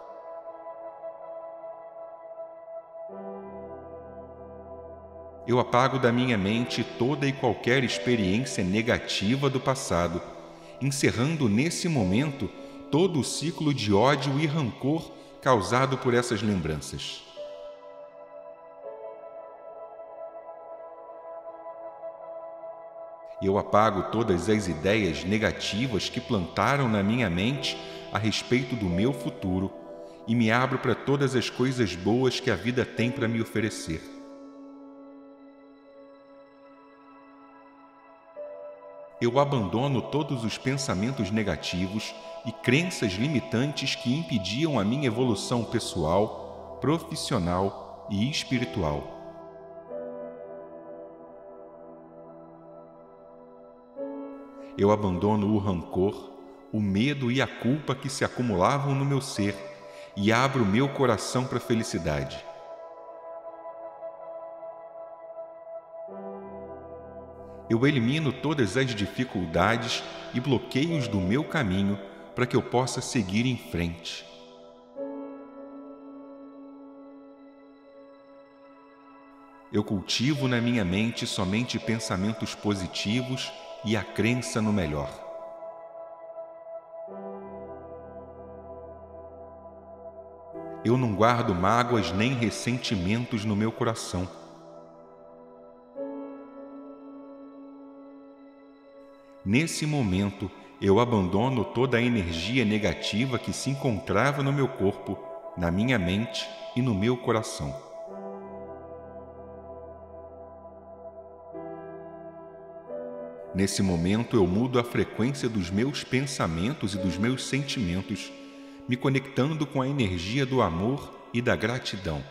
Eu apago da minha mente toda e qualquer experiência negativa do passado, encerrando nesse momento todo o ciclo de ódio e rancor causado por essas lembranças. Eu apago todas as ideias negativas que plantaram na minha mente a respeito do meu futuro e me abro para todas as coisas boas que a vida tem para me oferecer. Eu abandono todos os pensamentos negativos e crenças limitantes que impediam a minha evolução pessoal, profissional e espiritual. Eu abandono o rancor, o medo e a culpa que se acumulavam no meu ser e abro meu coração para a felicidade. Eu elimino todas as dificuldades e bloqueios do meu caminho para que eu possa seguir em frente. Eu cultivo na minha mente somente pensamentos positivos e a crença no melhor. Eu não guardo mágoas nem ressentimentos no meu coração. Nesse momento, eu abandono toda a energia negativa que se encontrava no meu corpo, na minha mente e no meu coração. Nesse momento, eu mudo a frequência dos meus pensamentos e dos meus sentimentos, me conectando com a energia do amor e da gratidão.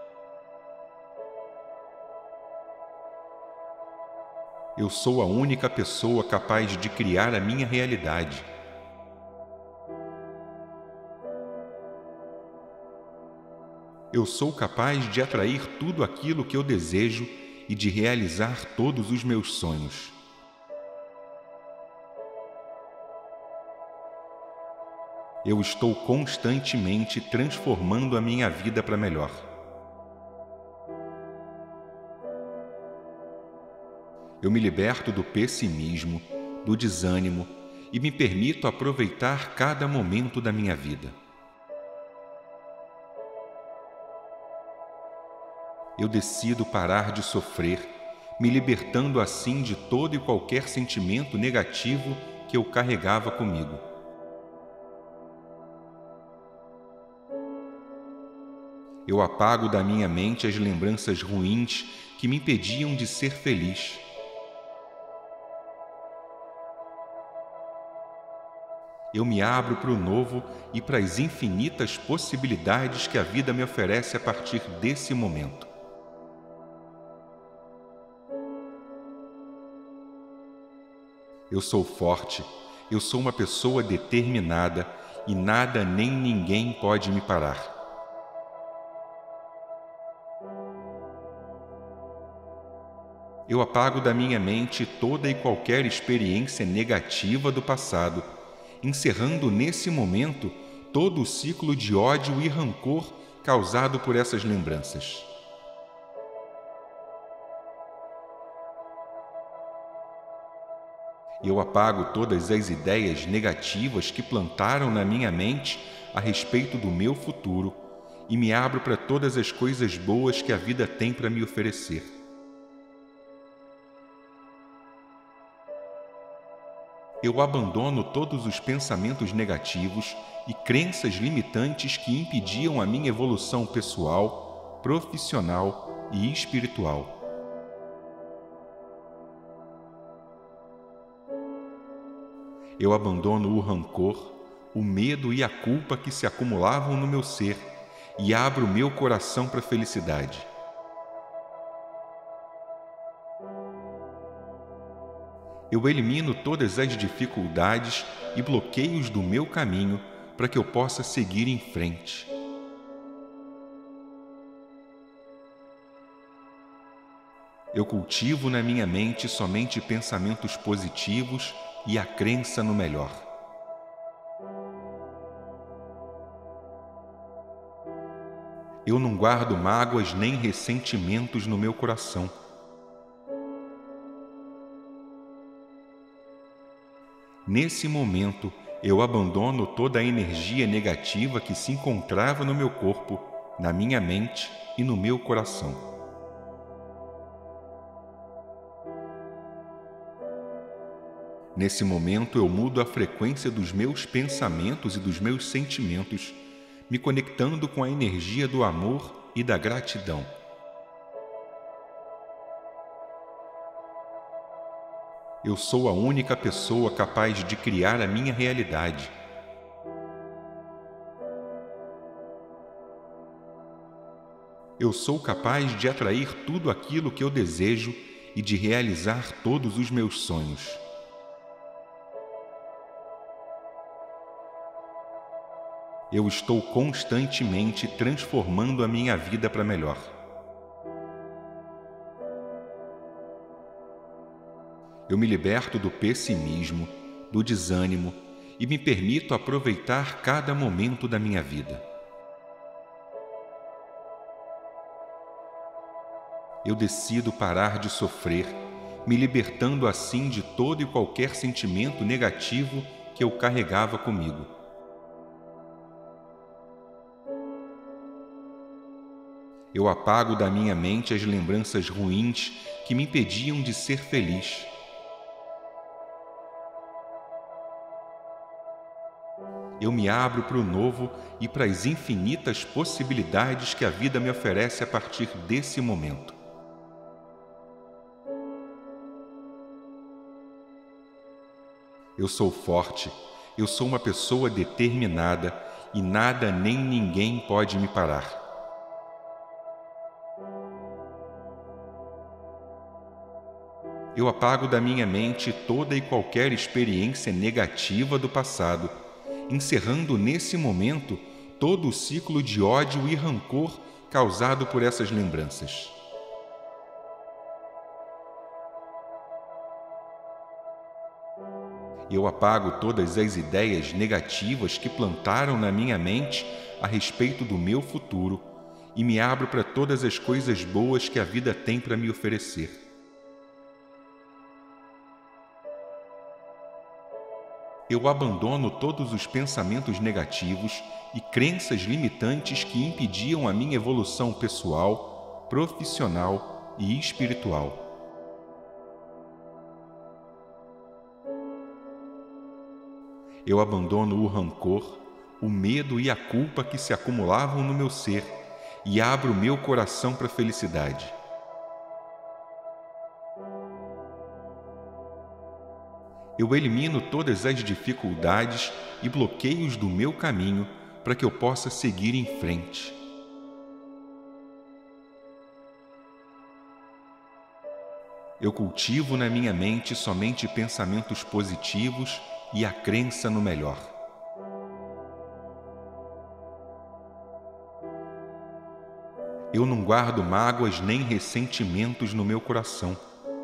Eu sou a única pessoa capaz de criar a minha realidade. Eu sou capaz de atrair tudo aquilo que eu desejo e de realizar todos os meus sonhos. Eu estou constantemente transformando a minha vida para melhor. Eu me liberto do pessimismo, do desânimo e me permito aproveitar cada momento da minha vida. Eu decido parar de sofrer, me libertando assim de todo e qualquer sentimento negativo que eu carregava comigo. Eu apago da minha mente as lembranças ruins que me impediam de ser feliz. Eu me abro para o novo e para as infinitas possibilidades que a vida me oferece a partir desse momento. Eu sou forte, eu sou uma pessoa determinada e nada nem ninguém pode me parar. Eu apago da minha mente toda e qualquer experiência negativa do passado, encerrando nesse momento todo o ciclo de ódio e rancor causado por essas lembranças. Eu apago todas as ideias negativas que plantaram na minha mente a respeito do meu futuro e me abro para todas as coisas boas que a vida tem para me oferecer. Eu abandono todos os pensamentos negativos e crenças limitantes que impediam a minha evolução pessoal, profissional e espiritual. Eu abandono o rancor, o medo e a culpa que se acumulavam no meu ser e abro meu coração para a felicidade. Eu elimino todas as dificuldades e bloqueios do meu caminho para que eu possa seguir em frente. Eu cultivo na minha mente somente pensamentos positivos e a crença no melhor. Eu não guardo mágoas nem ressentimentos no meu coração. Nesse momento, eu abandono toda a energia negativa que se encontrava no meu corpo, na minha mente e no meu coração. Nesse momento, eu mudo a frequência dos meus pensamentos e dos meus sentimentos, me conectando com a energia do amor e da gratidão. Eu sou a única pessoa capaz de criar a minha realidade. Eu sou capaz de atrair tudo aquilo que eu desejo e de realizar todos os meus sonhos. Eu estou constantemente transformando a minha vida para melhor. Eu me liberto do pessimismo, do desânimo e me permito aproveitar cada momento da minha vida. Eu decido parar de sofrer, me libertando assim de todo e qualquer sentimento negativo que eu carregava comigo. Eu apago da minha mente as lembranças ruins que me impediam de ser feliz. Eu me abro para o novo e para as infinitas possibilidades que a vida me oferece a partir desse momento. Eu sou forte, eu sou uma pessoa determinada e nada nem ninguém pode me parar. Eu apago da minha mente toda e qualquer experiência negativa do passado, encerrando nesse momento todo o ciclo de ódio e rancor causado por essas lembranças. Eu apago todas as ideias negativas que plantaram na minha mente a respeito do meu futuro e me abro para todas as coisas boas que a vida tem para me oferecer. Eu abandono todos os pensamentos negativos e crenças limitantes que impediam a minha evolução pessoal, profissional e espiritual. Eu abandono o rancor, o medo e a culpa que se acumulavam no meu ser e abro meu coração para a felicidade. Eu elimino todas as dificuldades e bloqueios do meu caminho para que eu possa seguir em frente. Eu cultivo na minha mente somente pensamentos positivos e a crença no melhor. Eu não guardo mágoas nem ressentimentos no meu coração.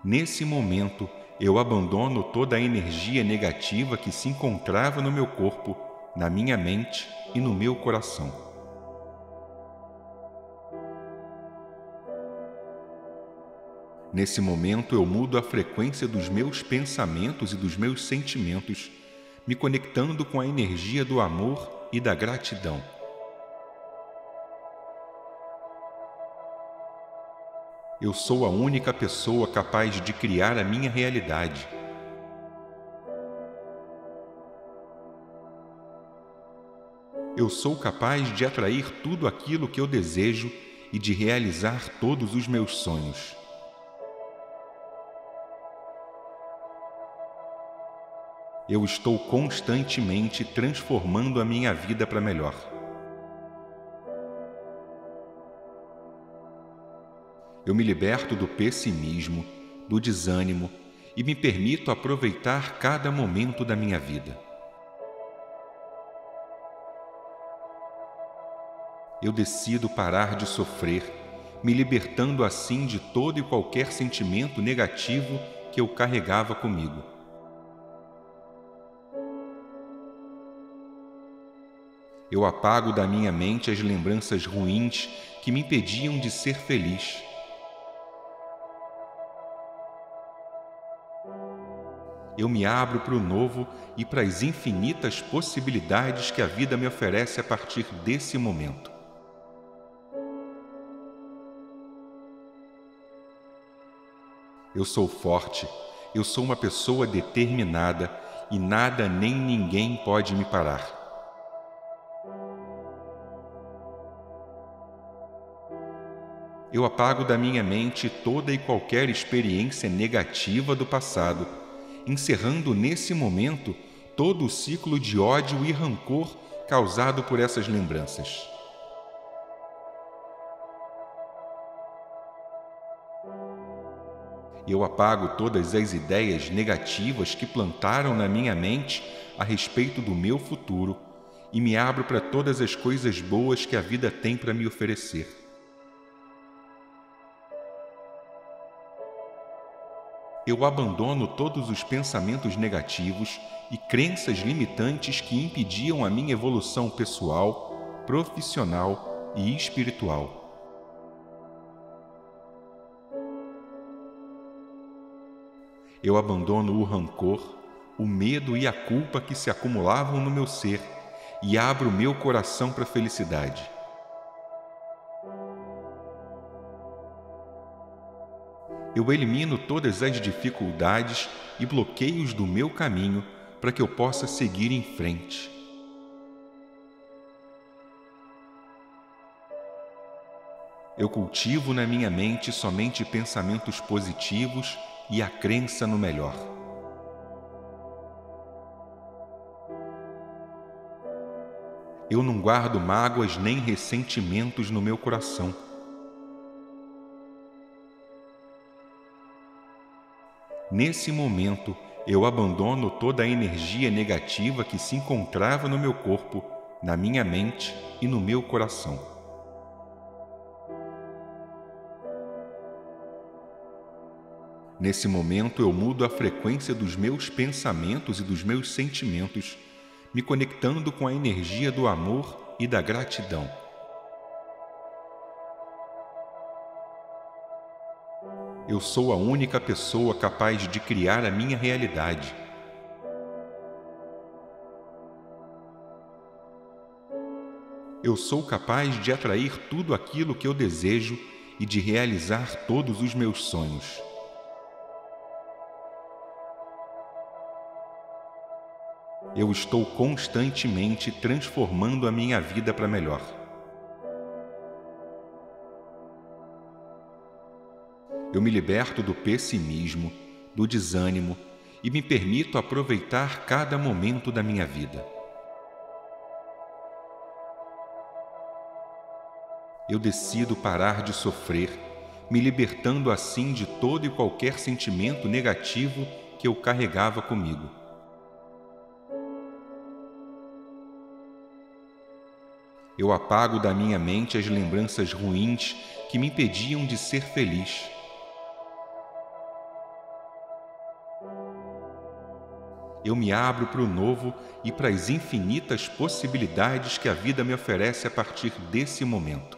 Nesse momento, eu abandono toda a energia negativa que se encontrava no meu corpo, na minha mente e no meu coração. Nesse momento, eu mudo a frequência dos meus pensamentos e dos meus sentimentos, me conectando com a energia do amor e da gratidão. Eu sou a única pessoa capaz de criar a minha realidade. Eu sou capaz de atrair tudo aquilo que eu desejo e de realizar todos os meus sonhos. Eu estou constantemente transformando a minha vida para melhor. Eu me liberto do pessimismo, do desânimo e me permito aproveitar cada momento da minha vida. Eu decido parar de sofrer, me libertando assim de todo e qualquer sentimento negativo que eu carregava comigo. Eu apago da minha mente as lembranças ruins que me impediam de ser feliz. Eu me abro para o novo e para as infinitas possibilidades que a vida me oferece a partir desse momento. Eu sou forte, eu sou uma pessoa determinada e nada nem ninguém pode me parar. Eu apago da minha mente toda e qualquer experiência negativa do passado, encerrando nesse momento todo o ciclo de ódio e rancor causado por essas lembranças. Eu apago todas as ideias negativas que plantaram na minha mente a respeito do meu futuro e me abro para todas as coisas boas que a vida tem para me oferecer. Eu abandono todos os pensamentos negativos e crenças limitantes que impediam a minha evolução pessoal, profissional e espiritual. Eu abandono o rancor, o medo e a culpa que se acumulavam no meu ser e abro meu coração para a felicidade. Eu elimino todas as dificuldades e bloqueios do meu caminho para que eu possa seguir em frente. Eu cultivo na minha mente somente pensamentos positivos e a crença no melhor. Eu não guardo mágoas nem ressentimentos no meu coração. Nesse momento, eu abandono toda a energia negativa que se encontrava no meu corpo, na minha mente e no meu coração. Nesse momento, eu mudo a frequência dos meus pensamentos e dos meus sentimentos, me conectando com a energia do amor e da gratidão. Eu sou a única pessoa capaz de criar a minha realidade. Eu sou capaz de atrair tudo aquilo que eu desejo e de realizar todos os meus sonhos. Eu estou constantemente transformando a minha vida para melhor. Eu me liberto do pessimismo, do desânimo e me permito aproveitar cada momento da minha vida. Eu decido parar de sofrer, me libertando assim de todo e qualquer sentimento negativo que eu carregava comigo. Eu apago da minha mente as lembranças ruins que me impediam de ser feliz. Eu me abro para o novo e para as infinitas possibilidades que a vida me oferece a partir desse momento.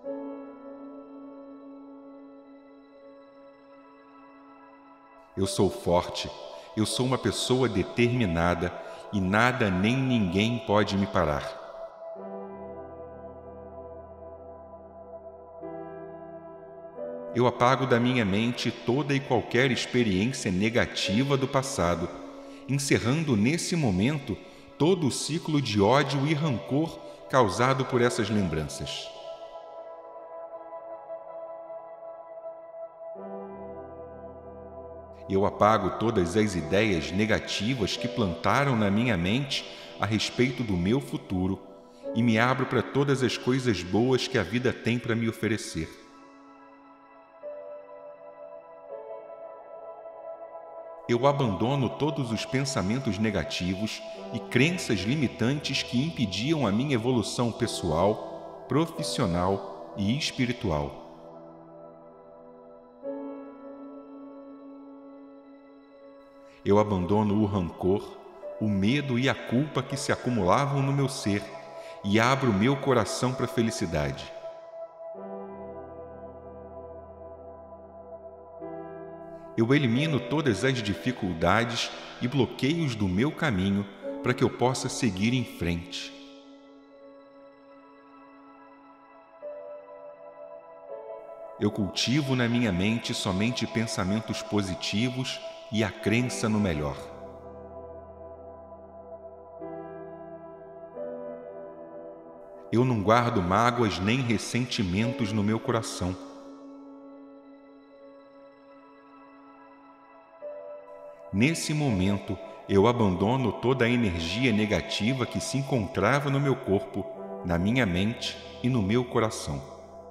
Eu sou forte, eu sou uma pessoa determinada e nada nem ninguém pode me parar. Eu apago da minha mente toda e qualquer experiência negativa do passado, encerrando nesse momento todo o ciclo de ódio e rancor causado por essas lembranças. Eu apago todas as ideias negativas que plantaram na minha mente a respeito do meu futuro e me abro para todas as coisas boas que a vida tem para me oferecer. Eu abandono todos os pensamentos negativos e crenças limitantes que impediam a minha evolução pessoal, profissional e espiritual. Eu abandono o rancor, o medo e a culpa que se acumulavam no meu ser e abro meu coração para a felicidade. Eu elimino todas as dificuldades e bloqueios do meu caminho para que eu possa seguir em frente. Eu cultivo na minha mente somente pensamentos positivos e a crença no melhor. Eu não guardo mágoas nem ressentimentos no meu coração. Nesse momento, eu abandono toda a energia negativa que se encontrava no meu corpo, na minha mente e no meu coração.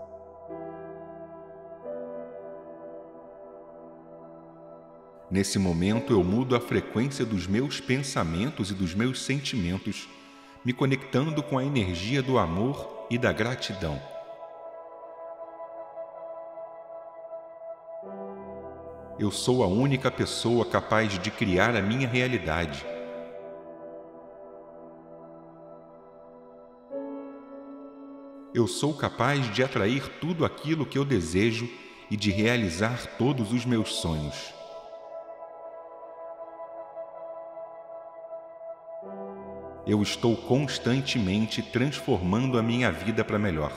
Nesse momento, eu mudo a frequência dos meus pensamentos e dos meus sentimentos, me conectando com a energia do amor e da gratidão. Eu sou a única pessoa capaz de criar a minha realidade. Eu sou capaz de atrair tudo aquilo que eu desejo e de realizar todos os meus sonhos. Eu estou constantemente transformando a minha vida para melhor.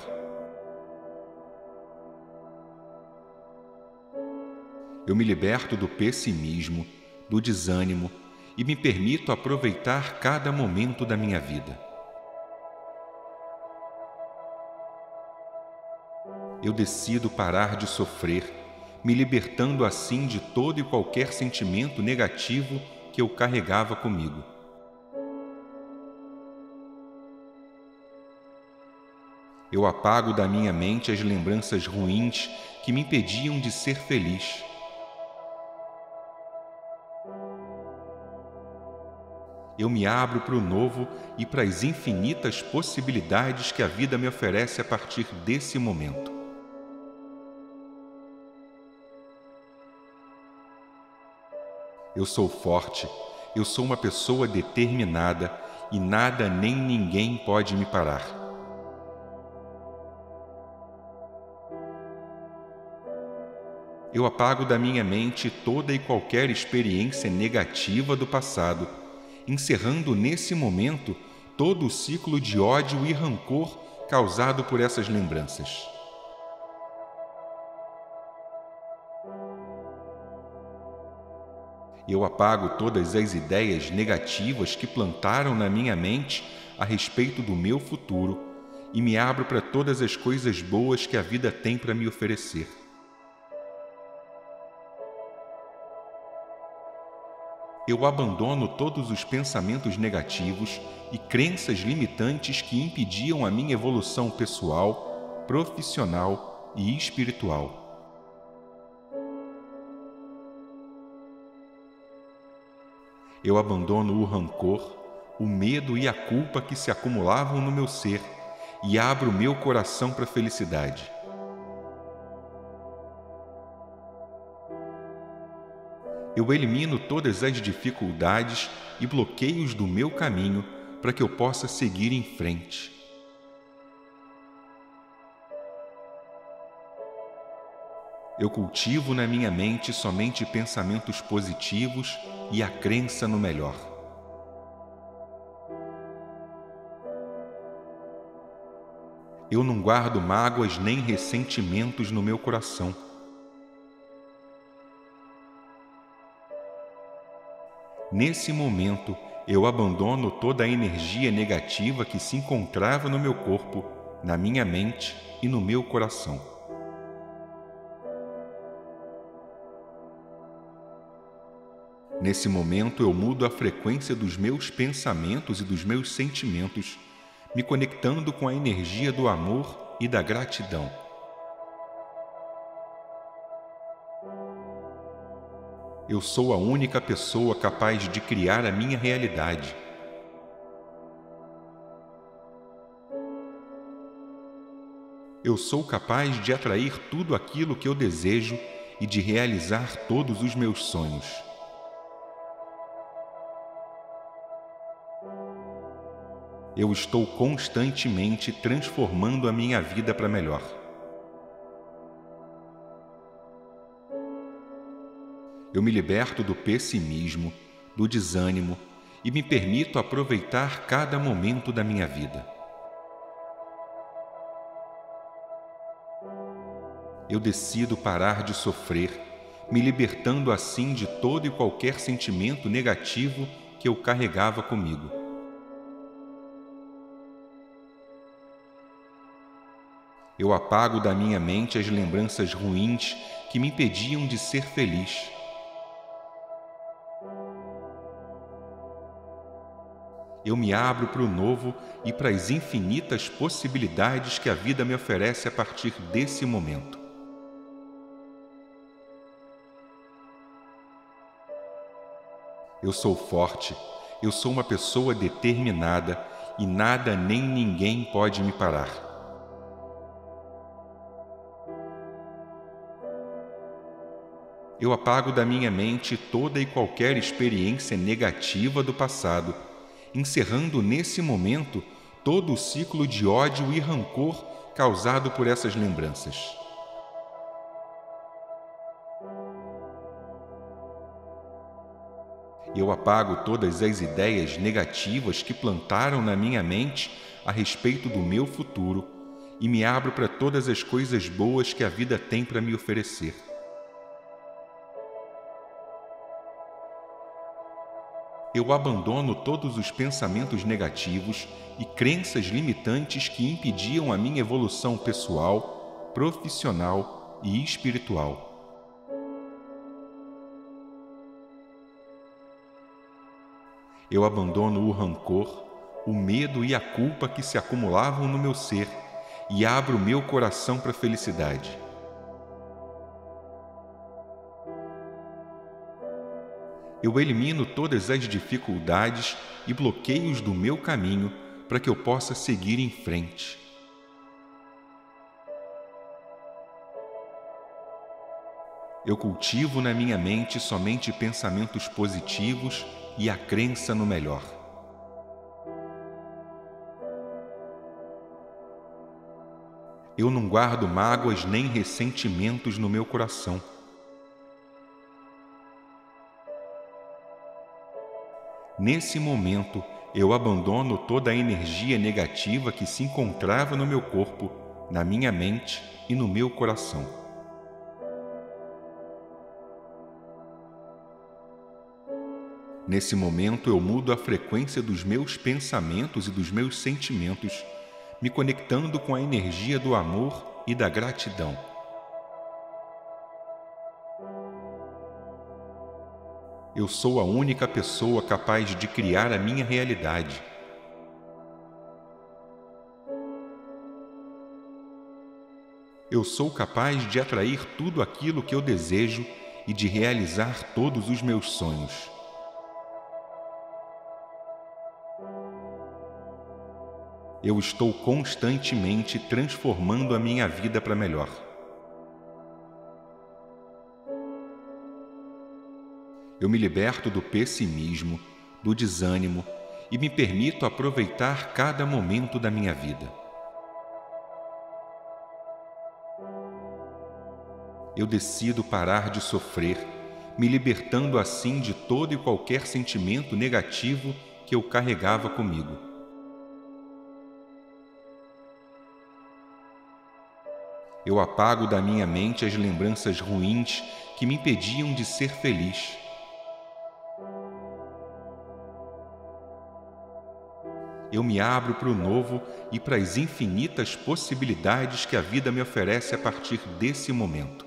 Eu me liberto do pessimismo, do desânimo e me permito aproveitar cada momento da minha vida. Eu decido parar de sofrer, me libertando assim de todo e qualquer sentimento negativo que eu carregava comigo. Eu apago da minha mente as lembranças ruins que me impediam de ser feliz. Eu me abro para o novo e para as infinitas possibilidades que a vida me oferece a partir desse momento. Eu sou forte, eu sou uma pessoa determinada e nada nem ninguém pode me parar. Eu apago da minha mente toda e qualquer experiência negativa do passado, encerrando nesse momento todo o ciclo de ódio e rancor causado por essas lembranças. Eu apago todas as ideias negativas que plantaram na minha mente a respeito do meu futuro e me abro para todas as coisas boas que a vida tem para me oferecer. Eu abandono todos os pensamentos negativos e crenças limitantes que impediam a minha evolução pessoal, profissional e espiritual. Eu abandono o rancor, o medo e a culpa que se acumulavam no meu ser e abro meu coração para a felicidade. Eu elimino todas as dificuldades e bloqueios do meu caminho para que eu possa seguir em frente. Eu cultivo na minha mente somente pensamentos positivos e a crença no melhor. Eu não guardo mágoas nem ressentimentos no meu coração. Nesse momento, eu abandono toda a energia negativa que se encontrava no meu corpo, na minha mente e no meu coração. Nesse momento, eu mudo a frequência dos meus pensamentos e dos meus sentimentos, me conectando com a energia do amor e da gratidão. Eu sou a única pessoa capaz de criar a minha realidade. Eu sou capaz de atrair tudo aquilo que eu desejo e de realizar todos os meus sonhos. Eu estou constantemente transformando a minha vida para melhor. Eu me liberto do pessimismo, do desânimo e me permito aproveitar cada momento da minha vida. Eu decido parar de sofrer, me libertando assim de todo e qualquer sentimento negativo que eu carregava comigo. Eu apago da minha mente as lembranças ruins que me impediam de ser feliz. Eu me abro para o novo e para as infinitas possibilidades que a vida me oferece a partir desse momento. Eu sou forte, eu sou uma pessoa determinada e nada nem ninguém pode me parar. Eu apago da minha mente toda e qualquer experiência negativa do passado, encerrando nesse momento todo o ciclo de ódio e rancor causado por essas lembranças. Eu apago todas as ideias negativas que plantaram na minha mente a respeito do meu futuro e me abro para todas as coisas boas que a vida tem para me oferecer. Eu abandono todos os pensamentos negativos e crenças limitantes que impediam a minha evolução pessoal, profissional e espiritual. Eu abandono o rancor, o medo e a culpa que se acumulavam no meu ser e abro meu coração para a felicidade. Eu elimino todas as dificuldades e bloqueios do meu caminho para que eu possa seguir em frente. Eu cultivo na minha mente somente pensamentos positivos e a crença no melhor. Eu não guardo mágoas nem ressentimentos no meu coração. Nesse momento, eu abandono toda a energia negativa que se encontrava no meu corpo, na minha mente e no meu coração. Nesse momento, eu mudo a frequência dos meus pensamentos e dos meus sentimentos, me conectando com a energia do amor e da gratidão. Eu sou a única pessoa capaz de criar a minha realidade. Eu sou capaz de atrair tudo aquilo que eu desejo e de realizar todos os meus sonhos. Eu estou constantemente transformando a minha vida para melhor. Eu me liberto do pessimismo, do desânimo e me permito aproveitar cada momento da minha vida. Eu decido parar de sofrer, me libertando assim de todo e qualquer sentimento negativo que eu carregava comigo. Eu apago da minha mente as lembranças ruins que me impediam de ser feliz. Eu me abro para o novo e para as infinitas possibilidades que a vida me oferece a partir desse momento.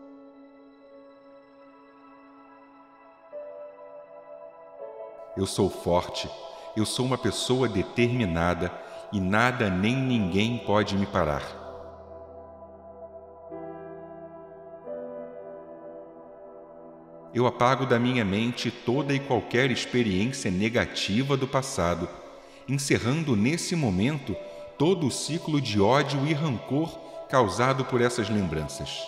Eu sou forte, eu sou uma pessoa determinada e nada nem ninguém pode me parar. Eu apago da minha mente toda e qualquer experiência negativa do passado, encerrando nesse momento todo o ciclo de ódio e rancor causado por essas lembranças.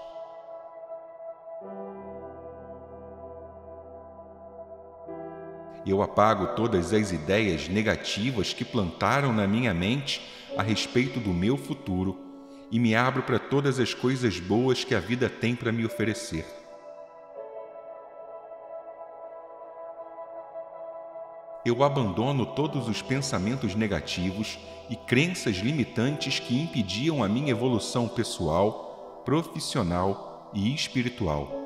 Eu apago todas as ideias negativas que plantaram na minha mente a respeito do meu futuro e me abro para todas as coisas boas que a vida tem para me oferecer. Eu abandono todos os pensamentos negativos e crenças limitantes que impediam a minha evolução pessoal, profissional e espiritual.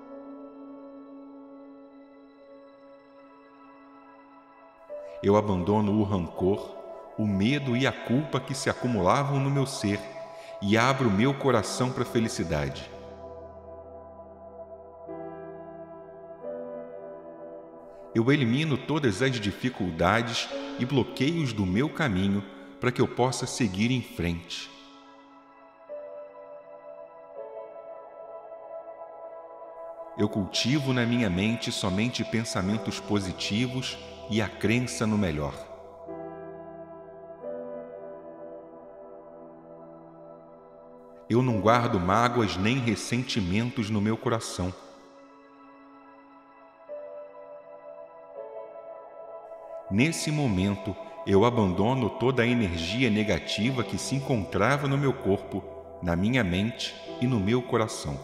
Eu abandono o rancor, o medo e a culpa que se acumulavam no meu ser e abro meu coração para a felicidade. Eu elimino todas as dificuldades e bloqueios do meu caminho para que eu possa seguir em frente. Eu cultivo na minha mente somente pensamentos positivos e a crença no melhor. Eu não guardo mágoas nem ressentimentos no meu coração. Nesse momento, eu abandono toda a energia negativa que se encontrava no meu corpo, na minha mente e no meu coração.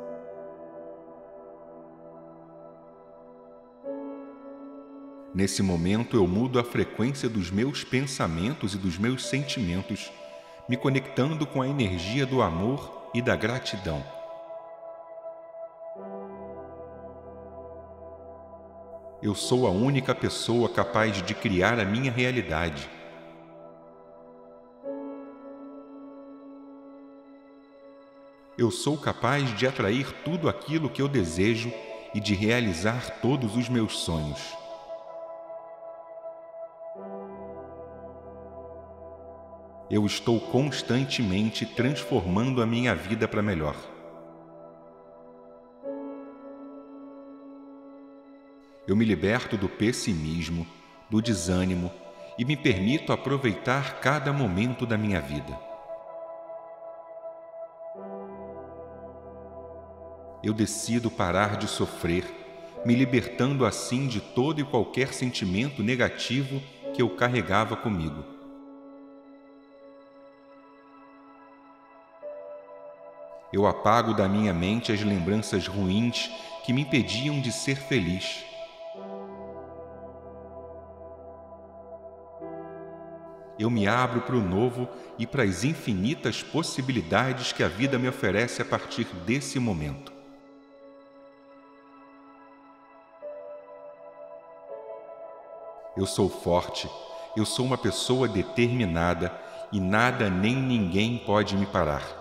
Nesse momento, eu mudo a frequência dos meus pensamentos e dos meus sentimentos, me conectando com a energia do amor e da gratidão. Eu sou a única pessoa capaz de criar a minha realidade. Eu sou capaz de atrair tudo aquilo que eu desejo e de realizar todos os meus sonhos. Eu estou constantemente transformando a minha vida para melhor. Eu me liberto do pessimismo, do desânimo e me permito aproveitar cada momento da minha vida. Eu decido parar de sofrer, me libertando assim de todo e qualquer sentimento negativo que eu carregava comigo. Eu apago da minha mente as lembranças ruins que me impediam de ser feliz. Eu me abro para o novo e para as infinitas possibilidades que a vida me oferece a partir desse momento. Eu sou forte, eu sou uma pessoa determinada e nada nem ninguém pode me parar.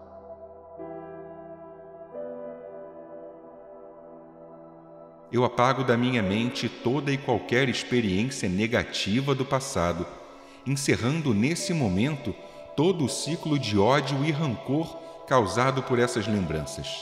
Eu apago da minha mente toda e qualquer experiência negativa do passado, encerrando nesse momento todo o ciclo de ódio e rancor causado por essas lembranças.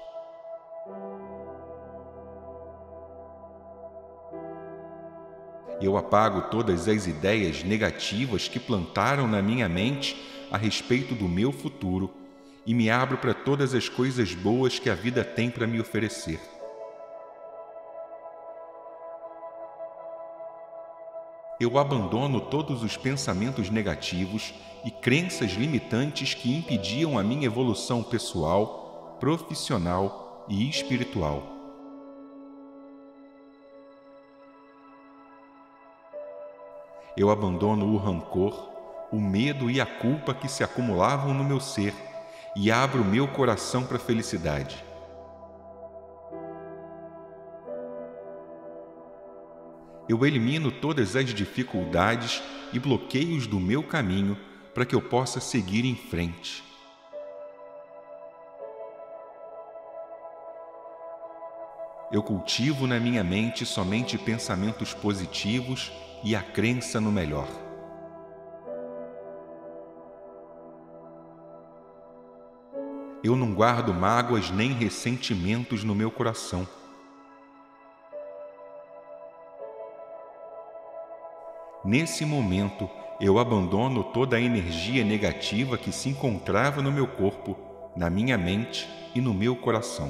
Eu apago todas as ideias negativas que plantaram na minha mente a respeito do meu futuro e me abro para todas as coisas boas que a vida tem para me oferecer. Eu abandono todos os pensamentos negativos e crenças limitantes que impediam a minha evolução pessoal, profissional e espiritual. Eu abandono o rancor, o medo e a culpa que se acumulavam no meu ser e abro meu coração para a felicidade. Eu elimino todas as dificuldades e bloqueios do meu caminho para que eu possa seguir em frente. Eu cultivo na minha mente somente pensamentos positivos e a crença no melhor. Eu não guardo mágoas nem ressentimentos no meu coração. Nesse momento, eu abandono toda a energia negativa que se encontrava no meu corpo, na minha mente e no meu coração.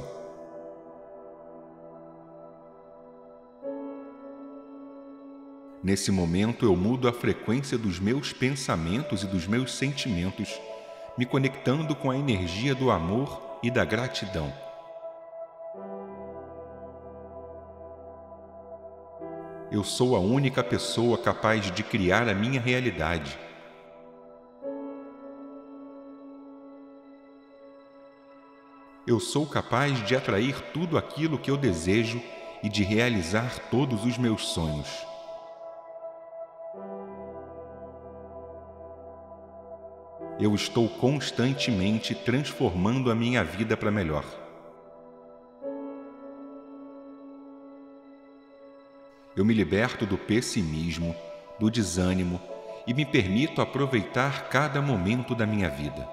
Nesse momento, eu mudo a frequência dos meus pensamentos e dos meus sentimentos, me conectando com a energia do amor e da gratidão. Eu sou a única pessoa capaz de criar a minha realidade. Eu sou capaz de atrair tudo aquilo que eu desejo e de realizar todos os meus sonhos. Eu estou constantemente transformando a minha vida para melhor. Eu me liberto do pessimismo, do desânimo e me permito aproveitar cada momento da minha vida.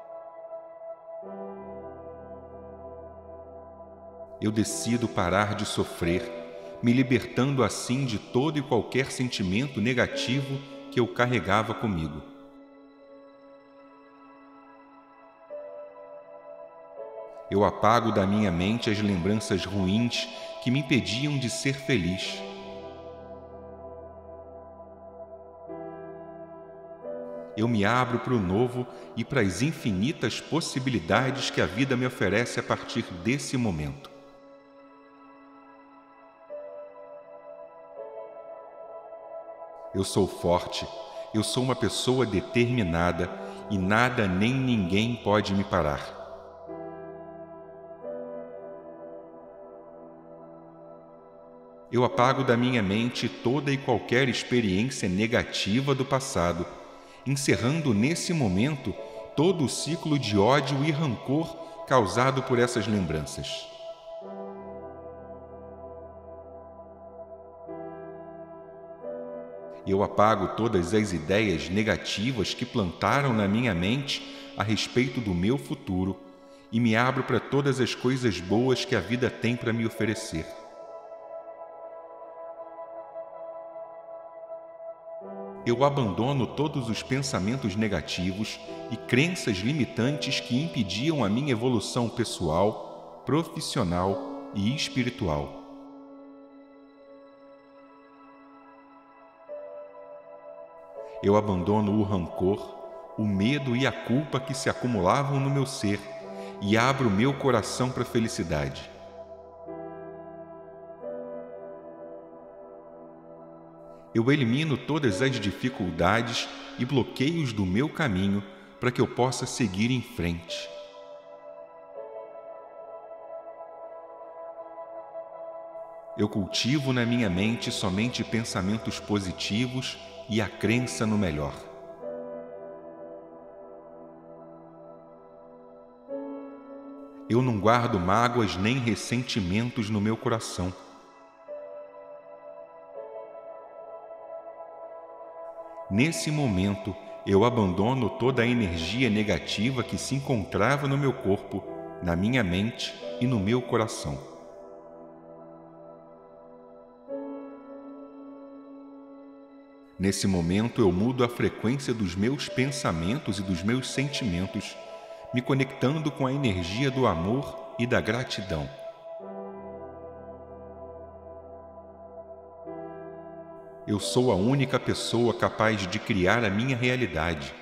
Eu decido parar de sofrer, me libertando assim de todo e qualquer sentimento negativo que eu carregava comigo. Eu apago da minha mente as lembranças ruins que me impediam de ser feliz. Eu me abro para o novo e para as infinitas possibilidades que a vida me oferece a partir desse momento. Eu sou forte, eu sou uma pessoa determinada e nada nem ninguém pode me parar. Eu apago da minha mente toda e qualquer experiência negativa do passado, encerrando nesse momento todo o ciclo de ódio e rancor causado por essas lembranças. Eu apago todas as ideias negativas que plantaram na minha mente a respeito do meu futuro e me abro para todas as coisas boas que a vida tem para me oferecer. Eu abandono todos os pensamentos negativos e crenças limitantes que impediam a minha evolução pessoal, profissional e espiritual. Eu abandono o rancor, o medo e a culpa que se acumulavam no meu ser e abro meu coração para a felicidade. Eu elimino todas as dificuldades e bloqueios do meu caminho para que eu possa seguir em frente. Eu cultivo na minha mente somente pensamentos positivos e a crença no melhor. Eu não guardo mágoas nem ressentimentos no meu coração. Nesse momento, eu abandono toda a energia negativa que se encontrava no meu corpo, na minha mente e no meu coração. Nesse momento, eu mudo a frequência dos meus pensamentos e dos meus sentimentos, me conectando com a energia do amor e da gratidão. Eu sou a única pessoa capaz de criar a minha realidade.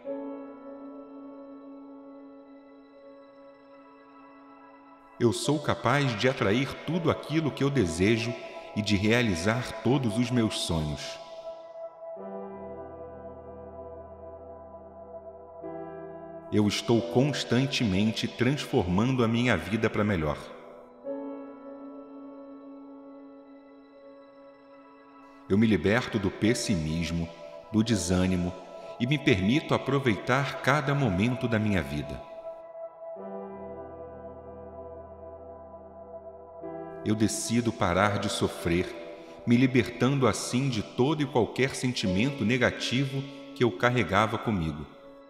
Eu sou capaz de atrair tudo aquilo que eu desejo e de realizar todos os meus sonhos. Eu estou constantemente transformando a minha vida para melhor. Eu me liberto do pessimismo, do desânimo e me permito aproveitar cada momento da minha vida. Eu decido parar de sofrer, me libertando assim de todo e qualquer sentimento negativo que eu carregava comigo.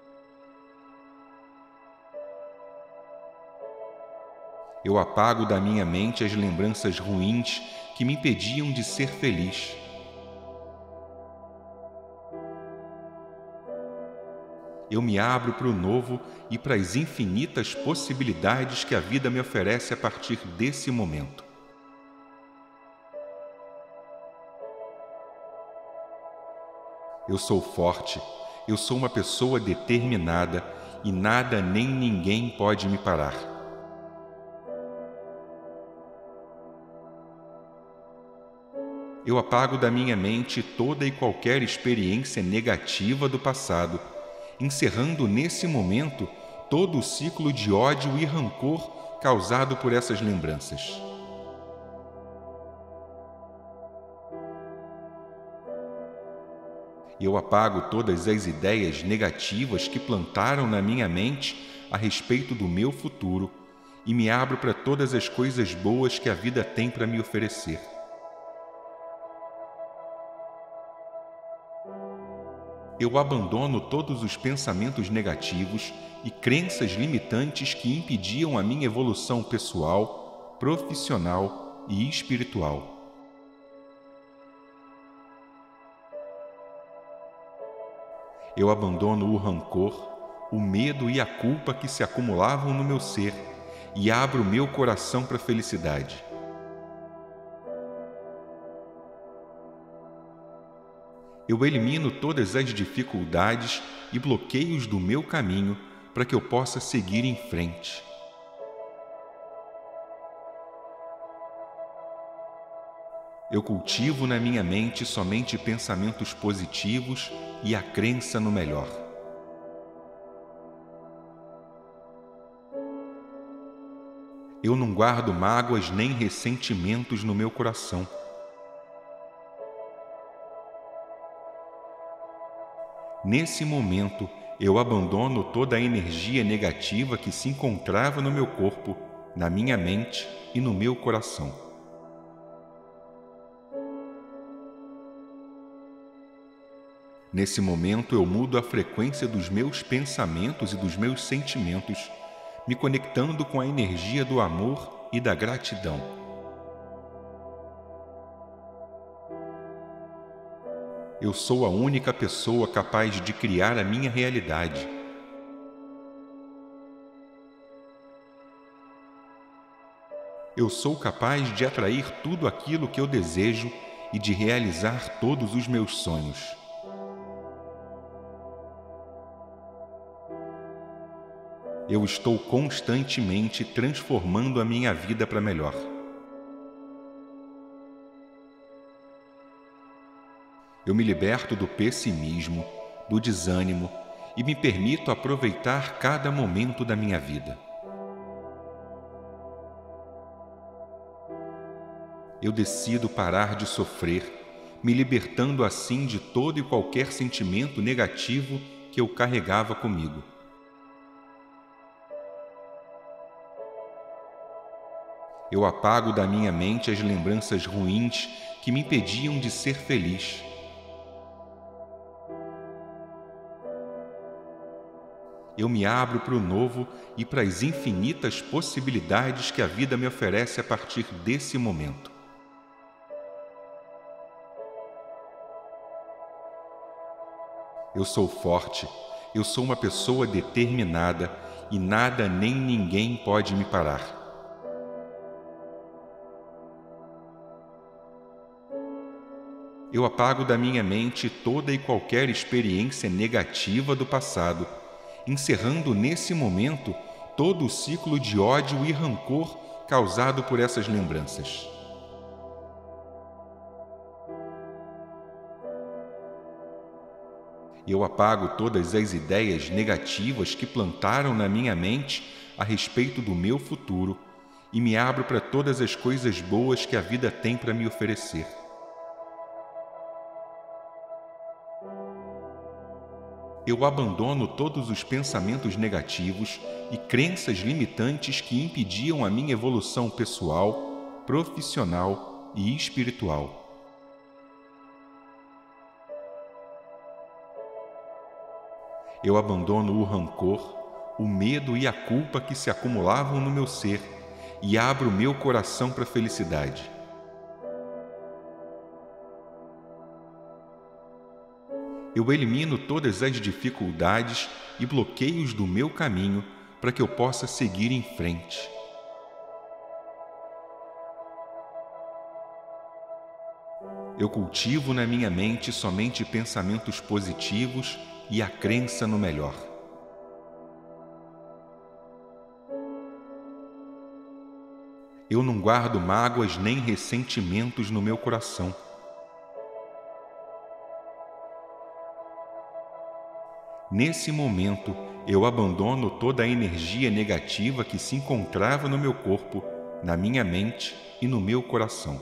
Eu apago da minha mente as lembranças ruins que me impediam de ser feliz. Eu me abro para o novo e para as infinitas possibilidades que a vida me oferece a partir desse momento. Eu sou forte, eu sou uma pessoa determinada e nada nem ninguém pode me parar. Eu apago da minha mente toda e qualquer experiência negativa do passado, encerrando nesse momento todo o ciclo de ódio e rancor causado por essas lembranças. Eu apago todas as ideias negativas que plantaram na minha mente a respeito do meu futuro e me abro para todas as coisas boas que a vida tem para me oferecer. Eu abandono todos os pensamentos negativos e crenças limitantes que impediam a minha evolução pessoal, profissional e espiritual. Eu abandono o rancor, o medo e a culpa que se acumulavam no meu ser e abro meu coração para a felicidade. Eu elimino todas as dificuldades e bloqueios do meu caminho para que eu possa seguir em frente. Eu cultivo na minha mente somente pensamentos positivos e a crença no melhor. Eu não guardo mágoas nem ressentimentos no meu coração. Nesse momento, eu abandono toda a energia negativa que se encontrava no meu corpo, na minha mente e no meu coração. Nesse momento, eu mudo a frequência dos meus pensamentos e dos meus sentimentos, me conectando com a energia do amor e da gratidão. Eu sou a única pessoa capaz de criar a minha realidade. Eu sou capaz de atrair tudo aquilo que eu desejo e de realizar todos os meus sonhos. Eu estou constantemente transformando a minha vida para melhor. Eu me liberto do pessimismo, do desânimo e me permito aproveitar cada momento da minha vida. Eu decido parar de sofrer, me libertando assim de todo e qualquer sentimento negativo que eu carregava comigo. Eu apago da minha mente as lembranças ruins que me impediam de ser feliz. Eu me abro para o novo e para as infinitas possibilidades que a vida me oferece a partir desse momento. Eu sou forte, eu sou uma pessoa determinada e nada nem ninguém pode me parar. Eu apago da minha mente toda e qualquer experiência negativa do passado, encerrando nesse momento todo o ciclo de ódio e rancor causado por essas lembranças. Eu apago todas as ideias negativas que plantaram na minha mente a respeito do meu futuro e me abro para todas as coisas boas que a vida tem para me oferecer. Eu abandono todos os pensamentos negativos e crenças limitantes que impediam a minha evolução pessoal, profissional e espiritual. Eu abandono o rancor, o medo e a culpa que se acumulavam no meu ser e abro meu coração para a felicidade. Eu elimino todas as dificuldades e bloqueios do meu caminho para que eu possa seguir em frente. Eu cultivo na minha mente somente pensamentos positivos e a crença no melhor. Eu não guardo mágoas nem ressentimentos no meu coração. Nesse momento, eu abandono toda a energia negativa que se encontrava no meu corpo, na minha mente e no meu coração.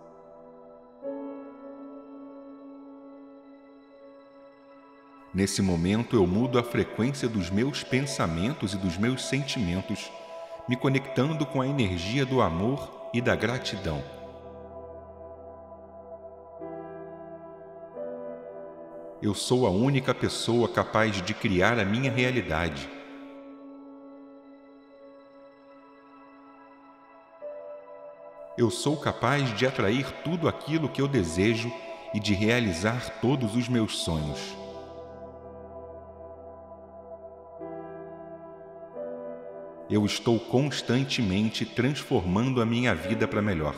Nesse momento, eu mudo a frequência dos meus pensamentos e dos meus sentimentos, me conectando com a energia do amor e da gratidão. Eu sou a única pessoa capaz de criar a minha realidade. Eu sou capaz de atrair tudo aquilo que eu desejo e de realizar todos os meus sonhos. Eu estou constantemente transformando a minha vida para melhor.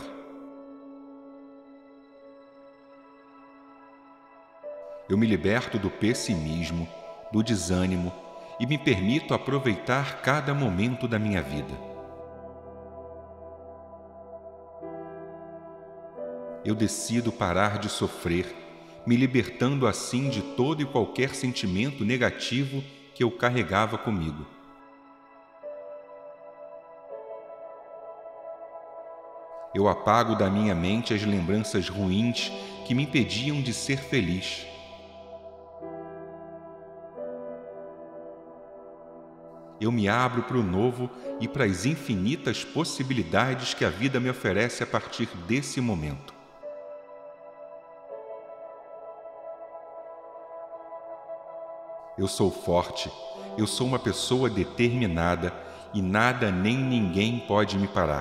Eu me liberto do pessimismo, do desânimo e me permito aproveitar cada momento da minha vida. Eu decido parar de sofrer, me libertando assim de todo e qualquer sentimento negativo que eu carregava comigo. Eu apago da minha mente as lembranças ruins que me impediam de ser feliz. Eu me abro para o novo e para as infinitas possibilidades que a vida me oferece a partir desse momento. Eu sou forte, eu sou uma pessoa determinada e nada nem ninguém pode me parar.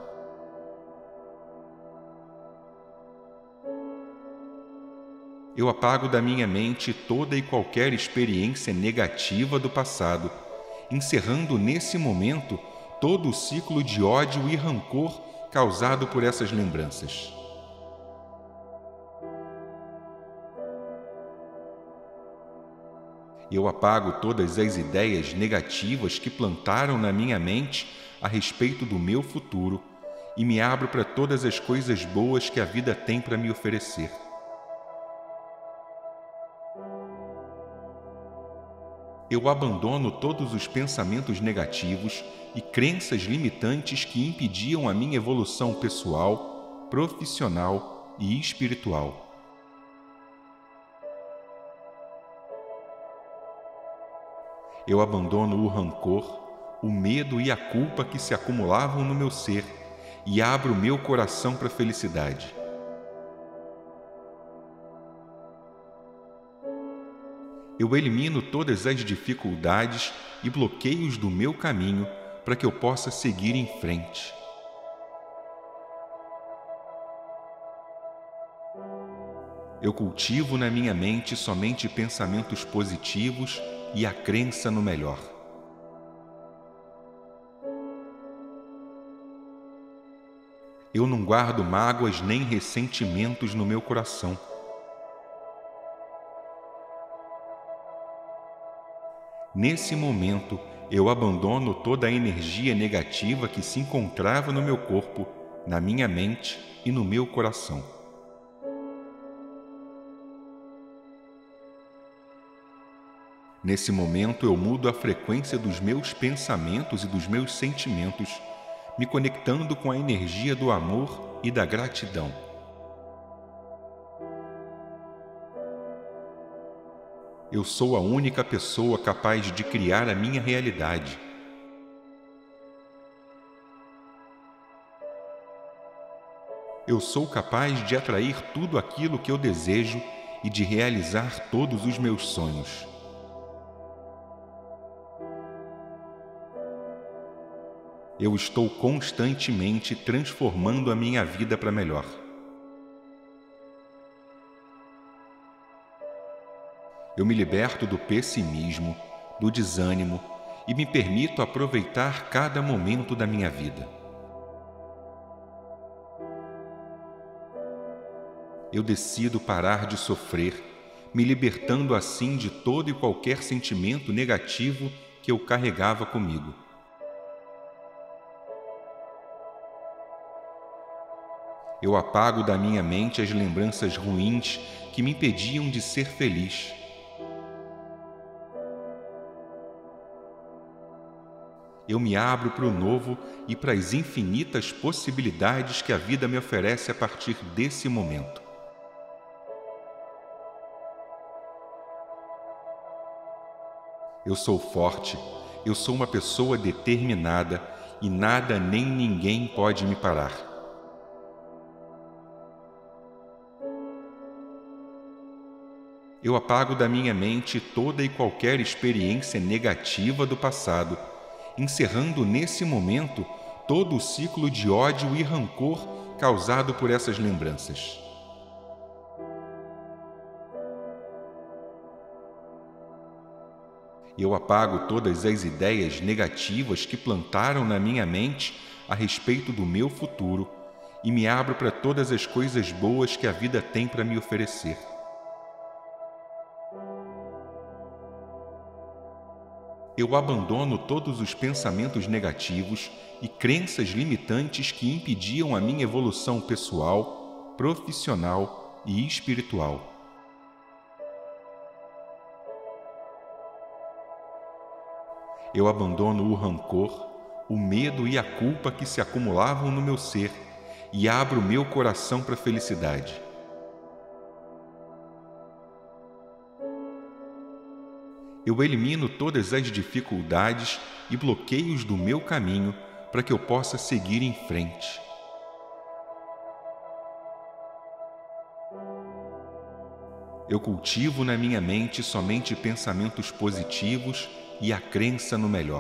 Eu apago da minha mente toda e qualquer experiência negativa do passado, encerrando nesse momento todo o ciclo de ódio e rancor causado por essas lembranças. Eu apago todas as ideias negativas que plantaram na minha mente a respeito do meu futuro e me abro para todas as coisas boas que a vida tem para me oferecer. Eu abandono todos os pensamentos negativos e crenças limitantes que impediam a minha evolução pessoal, profissional e espiritual. Eu abandono o rancor, o medo e a culpa que se acumulavam no meu ser e abro meu coração para a felicidade. Eu elimino todas as dificuldades e bloqueios do meu caminho para que eu possa seguir em frente. Eu cultivo na minha mente somente pensamentos positivos e a crença no melhor. Eu não guardo mágoas nem ressentimentos no meu coração. Nesse momento, eu abandono toda a energia negativa que se encontrava no meu corpo, na minha mente e no meu coração. Nesse momento, eu mudo a frequência dos meus pensamentos e dos meus sentimentos, me conectando com a energia do amor e da gratidão. Eu sou a única pessoa capaz de criar a minha realidade. Eu sou capaz de atrair tudo aquilo que eu desejo e de realizar todos os meus sonhos. Eu estou constantemente transformando a minha vida para melhor. Eu me liberto do pessimismo, do desânimo e me permito aproveitar cada momento da minha vida. Eu decido parar de sofrer, me libertando assim de todo e qualquer sentimento negativo que eu carregava comigo. Eu apago da minha mente as lembranças ruins que me impediam de ser feliz. Eu me abro para o novo e para as infinitas possibilidades que a vida me oferece a partir desse momento. Eu sou forte, eu sou uma pessoa determinada e nada nem ninguém pode me parar. Eu apago da minha mente toda e qualquer experiência negativa do passado, encerrando nesse momento todo o ciclo de ódio e rancor causado por essas lembranças. Eu apago todas as ideias negativas que plantaram na minha mente a respeito do meu futuro e me abro para todas as coisas boas que a vida tem para me oferecer. Eu abandono todos os pensamentos negativos e crenças limitantes que impediam a minha evolução pessoal, profissional e espiritual. Eu abandono o rancor, o medo e a culpa que se acumulavam no meu ser e abro meu coração para a felicidade. Eu elimino todas as dificuldades e bloqueios do meu caminho para que eu possa seguir em frente. Eu cultivo na minha mente somente pensamentos positivos e a crença no melhor.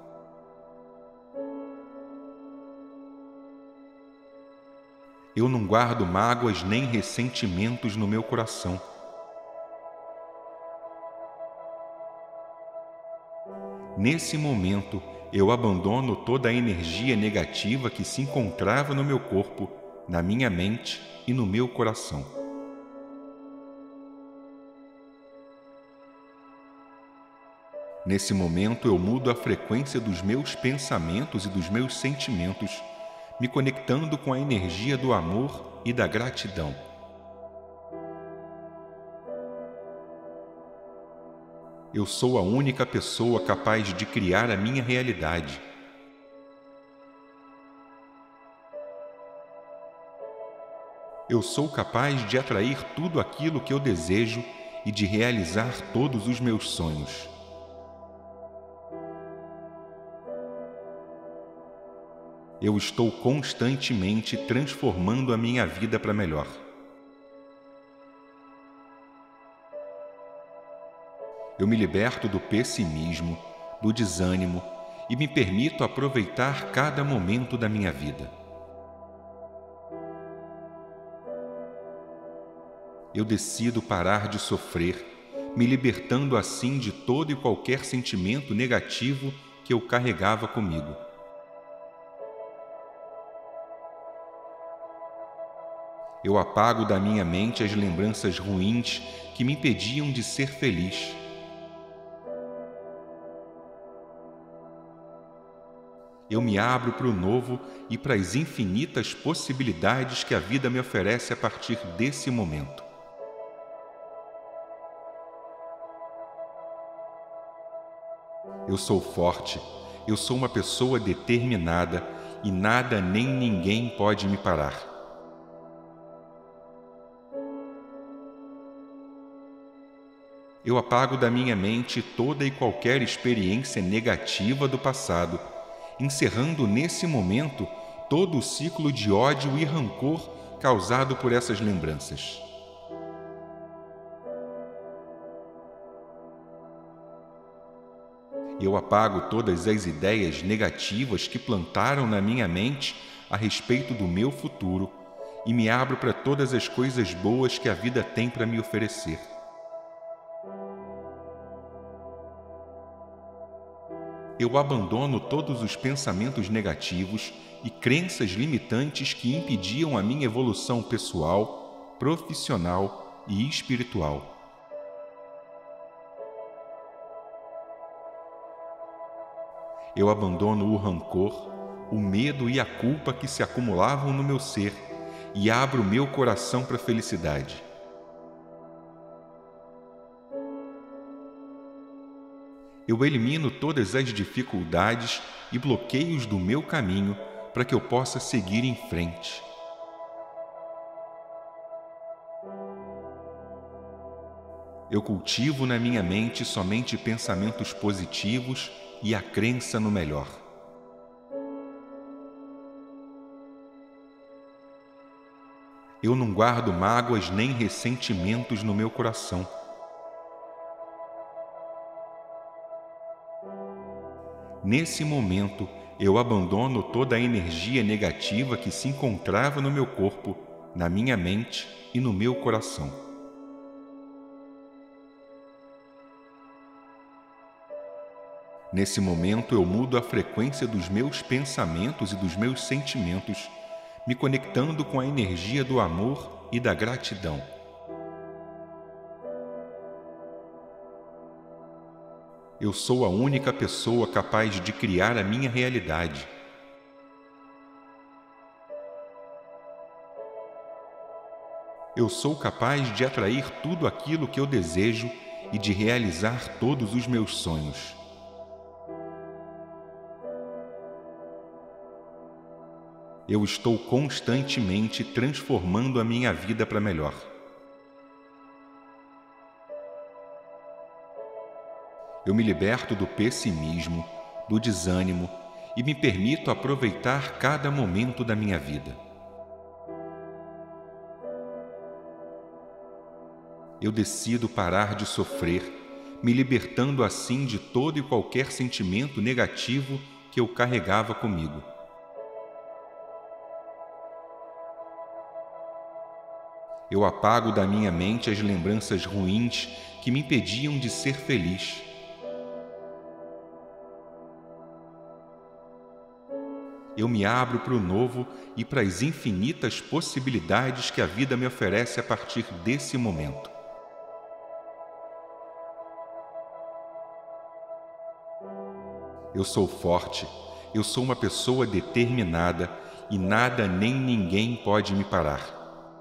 Eu não guardo mágoas nem ressentimentos no meu coração. Nesse momento, eu abandono toda a energia negativa que se encontrava no meu corpo, na minha mente e no meu coração. Nesse momento, eu mudo a frequência dos meus pensamentos e dos meus sentimentos, me conectando com a energia do amor e da gratidão. Eu sou a única pessoa capaz de criar a minha realidade. Eu sou capaz de atrair tudo aquilo que eu desejo e de realizar todos os meus sonhos. Eu estou constantemente transformando a minha vida para melhor. Eu me liberto do pessimismo, do desânimo e me permito aproveitar cada momento da minha vida. Eu decido parar de sofrer, me libertando assim de todo e qualquer sentimento negativo que eu carregava comigo. Eu apago da minha mente as lembranças ruins que me impediam de ser feliz. Eu me abro para o novo e para as infinitas possibilidades que a vida me oferece a partir desse momento. Eu sou forte, eu sou uma pessoa determinada e nada nem ninguém pode me parar. Eu apago da minha mente toda e qualquer experiência negativa do passado, encerrando nesse momento todo o ciclo de ódio e rancor causado por essas lembranças. Eu apago todas as ideias negativas que plantaram na minha mente a respeito do meu futuro e me abro para todas as coisas boas que a vida tem para me oferecer. Eu abandono todos os pensamentos negativos e crenças limitantes que impediam a minha evolução pessoal, profissional e espiritual. Eu abandono o rancor, o medo e a culpa que se acumulavam no meu ser e abro meu coração para a felicidade. Eu elimino todas as dificuldades e bloqueios do meu caminho para que eu possa seguir em frente. Eu cultivo na minha mente somente pensamentos positivos e a crença no melhor. Eu não guardo mágoas nem ressentimentos no meu coração. Nesse momento, eu abandono toda a energia negativa que se encontrava no meu corpo, na minha mente e no meu coração. Nesse momento, eu mudo a frequência dos meus pensamentos e dos meus sentimentos, me conectando com a energia do amor e da gratidão. Eu sou a única pessoa capaz de criar a minha realidade. Eu sou capaz de atrair tudo aquilo que eu desejo e de realizar todos os meus sonhos. Eu estou constantemente transformando a minha vida para melhor. Eu me liberto do pessimismo, do desânimo e me permito aproveitar cada momento da minha vida. Eu decido parar de sofrer, me libertando assim de todo e qualquer sentimento negativo que eu carregava comigo. Eu apago da minha mente as lembranças ruins que me impediam de ser feliz. Eu me abro para o novo e para as infinitas possibilidades que a vida me oferece a partir desse momento. Eu sou forte, eu sou uma pessoa determinada e nada nem ninguém pode me parar.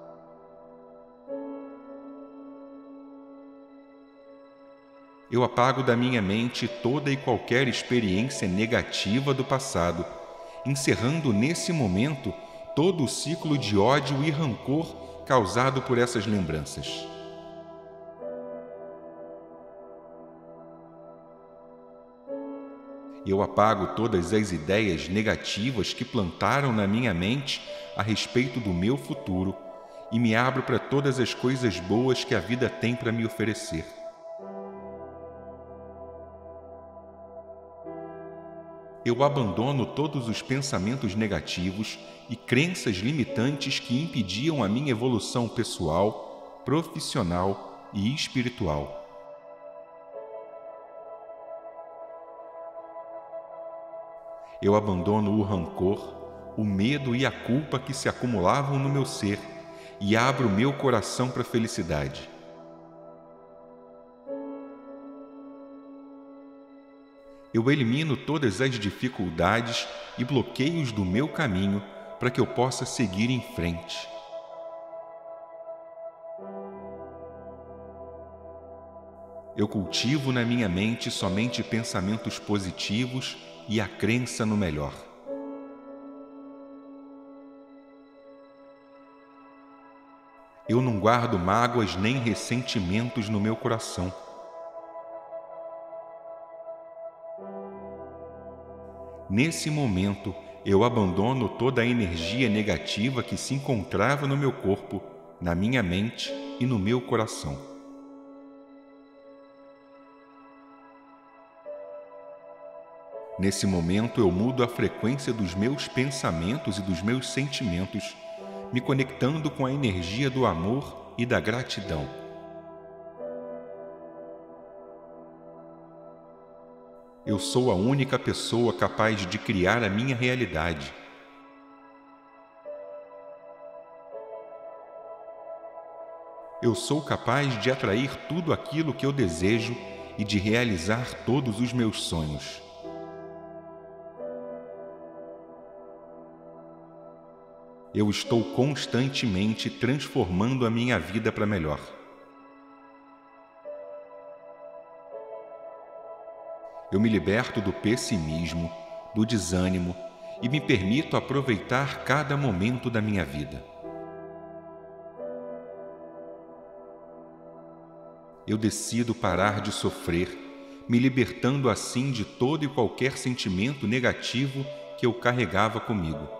Eu apago da minha mente toda e qualquer experiência negativa do passado, encerrando nesse momento todo o ciclo de ódio e rancor causado por essas lembranças. Eu apago todas as ideias negativas que plantaram na minha mente a respeito do meu futuro e me abro para todas as coisas boas que a vida tem para me oferecer. Eu abandono todos os pensamentos negativos e crenças limitantes que impediam a minha evolução pessoal, profissional e espiritual. Eu abandono o rancor, o medo e a culpa que se acumulavam no meu ser e abro meu coração para a felicidade. Eu elimino todas as dificuldades e bloqueios do meu caminho para que eu possa seguir em frente. Eu cultivo na minha mente somente pensamentos positivos e a crença no melhor. Eu não guardo mágoas nem ressentimentos no meu coração. Nesse momento, eu abandono toda a energia negativa que se encontrava no meu corpo, na minha mente e no meu coração. Nesse momento, eu mudo a frequência dos meus pensamentos e dos meus sentimentos, me conectando com a energia do amor e da gratidão. Eu sou a única pessoa capaz de criar a minha realidade. Eu sou capaz de atrair tudo aquilo que eu desejo e de realizar todos os meus sonhos. Eu estou constantemente transformando a minha vida para melhor. Eu me liberto do pessimismo, do desânimo e me permito aproveitar cada momento da minha vida. Eu decido parar de sofrer, me libertando assim de todo e qualquer sentimento negativo que eu carregava comigo.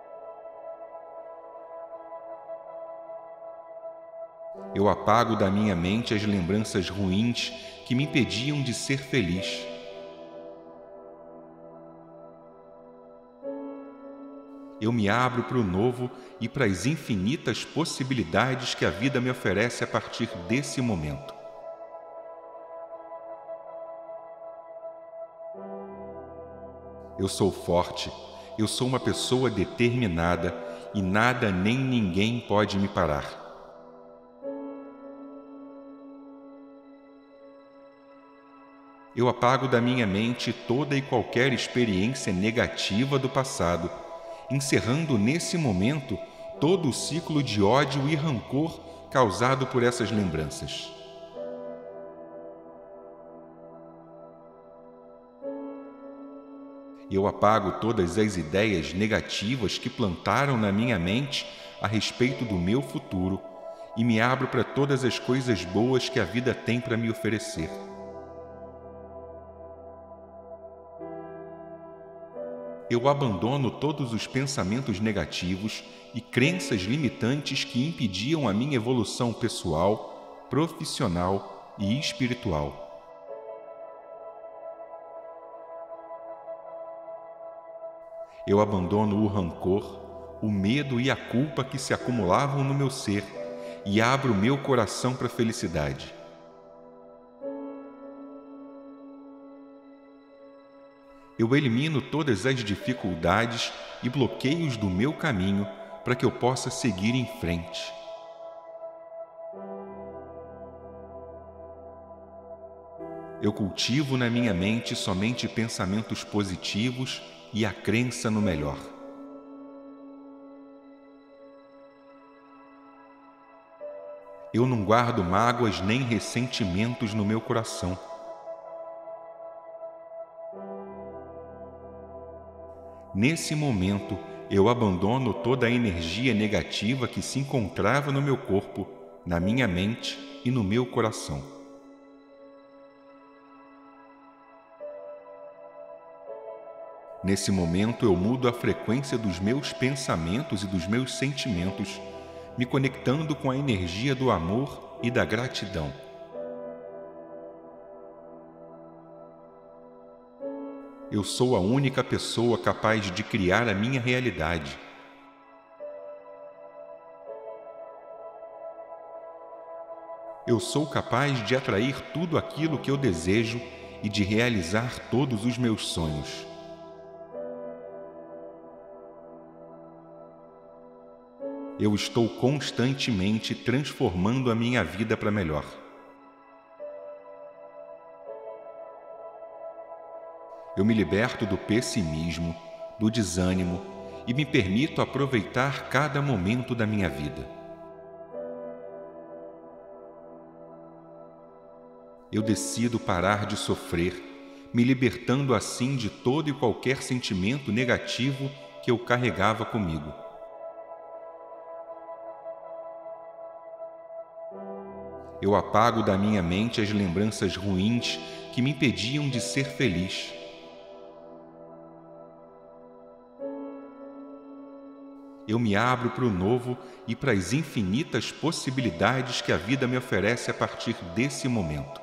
Eu apago da minha mente as lembranças ruins que me impediam de ser feliz. Eu me abro para o novo e para as infinitas possibilidades que a vida me oferece a partir desse momento. Eu sou forte, eu sou uma pessoa determinada e nada nem ninguém pode me parar. Eu apago da minha mente toda e qualquer experiência negativa do passado, encerrando nesse momento todo o ciclo de ódio e rancor causado por essas lembranças. Eu apago todas as ideias negativas que plantaram na minha mente a respeito do meu futuro e me abro para todas as coisas boas que a vida tem para me oferecer. Eu abandono todos os pensamentos negativos e crenças limitantes que impediam a minha evolução pessoal, profissional e espiritual. Eu abandono o rancor, o medo e a culpa que se acumulavam no meu ser e abro meu coração para a felicidade. Eu elimino todas as dificuldades e bloqueios do meu caminho para que eu possa seguir em frente. Eu cultivo na minha mente somente pensamentos positivos e a crença no melhor. Eu não guardo mágoas nem ressentimentos no meu coração. Nesse momento, eu abandono toda a energia negativa que se encontrava no meu corpo, na minha mente e no meu coração. Nesse momento, eu mudo a frequência dos meus pensamentos e dos meus sentimentos, me conectando com a energia do amor e da gratidão. Eu sou a única pessoa capaz de criar a minha realidade. Eu sou capaz de atrair tudo aquilo que eu desejo e de realizar todos os meus sonhos. Eu estou constantemente transformando a minha vida para melhor. Eu me liberto do pessimismo, do desânimo e me permito aproveitar cada momento da minha vida. Eu decido parar de sofrer, me libertando assim de todo e qualquer sentimento negativo que eu carregava comigo. Eu apago da minha mente as lembranças ruins que me impediam de ser feliz. Eu me abro para o novo e para as infinitas possibilidades que a vida me oferece a partir desse momento.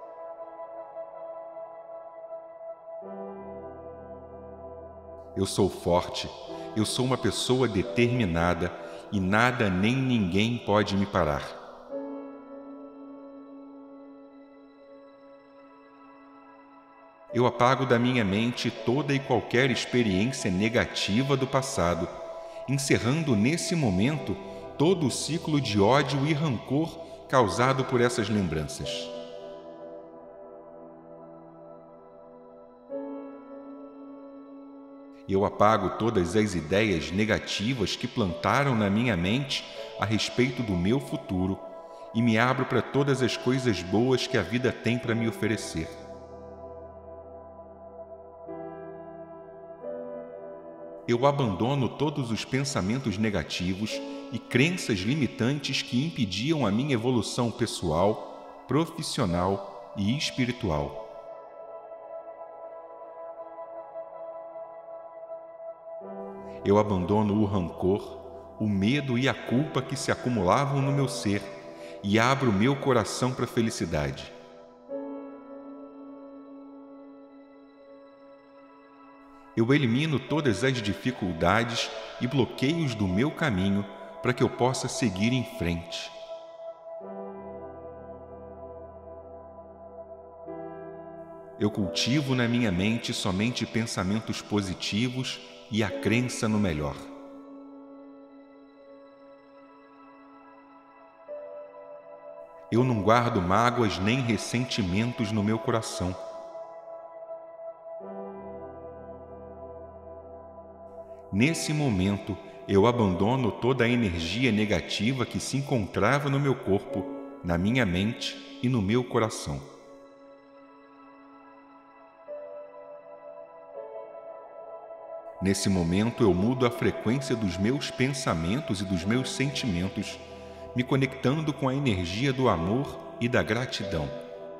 Eu sou forte, eu sou uma pessoa determinada e nada nem ninguém pode me parar. Eu apago da minha mente toda e qualquer experiência negativa do passado, encerrando nesse momento todo o ciclo de ódio e rancor causado por essas lembranças. Eu apago todas as ideias negativas que plantaram na minha mente a respeito do meu futuro e me abro para todas as coisas boas que a vida tem para me oferecer. Eu abandono todos os pensamentos negativos e crenças limitantes que impediam a minha evolução pessoal, profissional e espiritual. Eu abandono o rancor, o medo e a culpa que se acumulavam no meu ser e abro meu coração para a felicidade. Eu elimino todas as dificuldades e bloqueios do meu caminho para que eu possa seguir em frente. Eu cultivo na minha mente somente pensamentos positivos e a crença no melhor. Eu não guardo mágoas nem ressentimentos no meu coração. Nesse momento, eu abandono toda a energia negativa que se encontrava no meu corpo, na minha mente e no meu coração. Nesse momento, eu mudo a frequência dos meus pensamentos e dos meus sentimentos, me conectando com a energia do amor e da gratidão.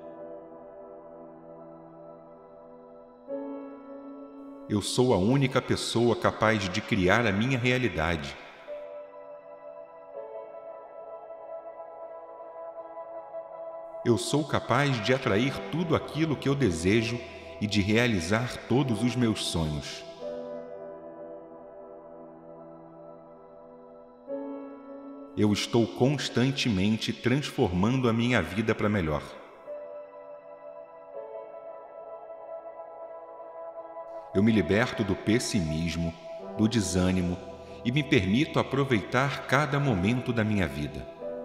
Eu sou a única pessoa capaz de criar a minha realidade. Eu sou capaz de atrair tudo aquilo que eu desejo e de realizar todos os meus sonhos. Eu estou constantemente transformando a minha vida para melhor. Eu me liberto do pessimismo, do desânimo e me permito aproveitar cada momento da minha vida.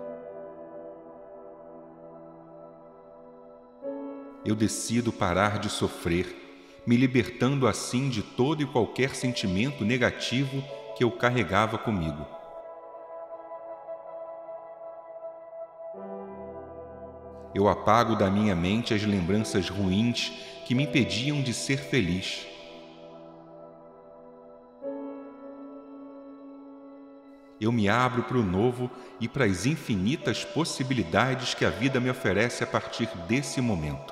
Eu decido parar de sofrer, me libertando assim de todo e qualquer sentimento negativo que eu carregava comigo. Eu apago da minha mente as lembranças ruins que me impediam de ser feliz. Eu me abro para o novo e para as infinitas possibilidades que a vida me oferece a partir desse momento.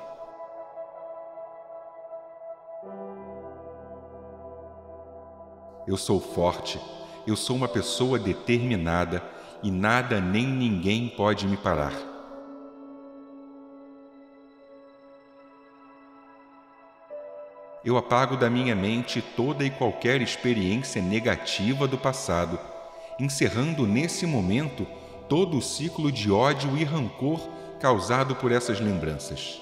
Eu sou forte, eu sou uma pessoa determinada e nada nem ninguém pode me parar. Eu apago da minha mente toda e qualquer experiência negativa do passado, encerrando nesse momento todo o ciclo de ódio e rancor causado por essas lembranças.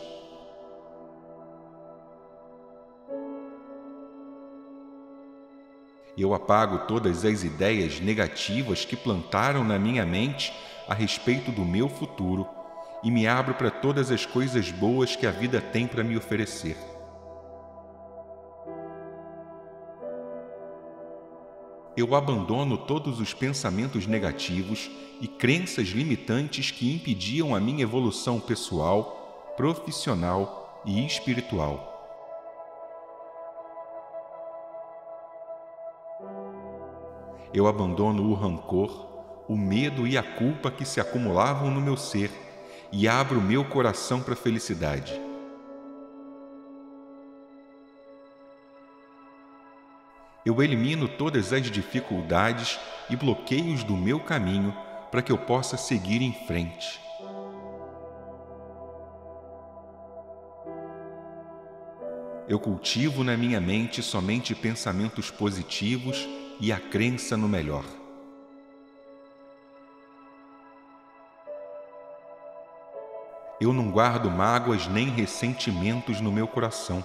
Eu apago todas as ideias negativas que plantaram na minha mente a respeito do meu futuro e me abro para todas as coisas boas que a vida tem para me oferecer. Eu abandono todos os pensamentos negativos e crenças limitantes que impediam a minha evolução pessoal, profissional e espiritual. Eu abandono o rancor, o medo e a culpa que se acumulavam no meu ser e abro meu coração para a felicidade. Eu elimino todas as dificuldades e bloqueios do meu caminho para que eu possa seguir em frente. Eu cultivo na minha mente somente pensamentos positivos e a crença no melhor. Eu não guardo mágoas nem ressentimentos no meu coração.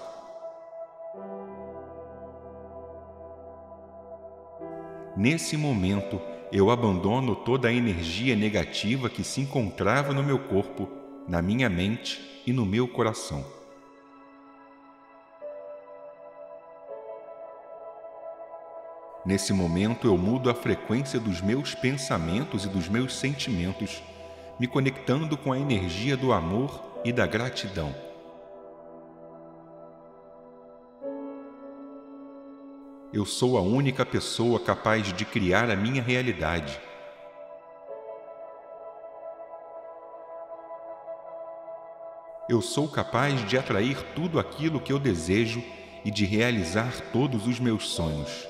Nesse momento, eu abandono toda a energia negativa que se encontrava no meu corpo, na minha mente e no meu coração. Nesse momento, eu mudo a frequência dos meus pensamentos e dos meus sentimentos, me conectando com a energia do amor e da gratidão. Eu sou a única pessoa capaz de criar a minha realidade. Eu sou capaz de atrair tudo aquilo que eu desejo e de realizar todos os meus sonhos.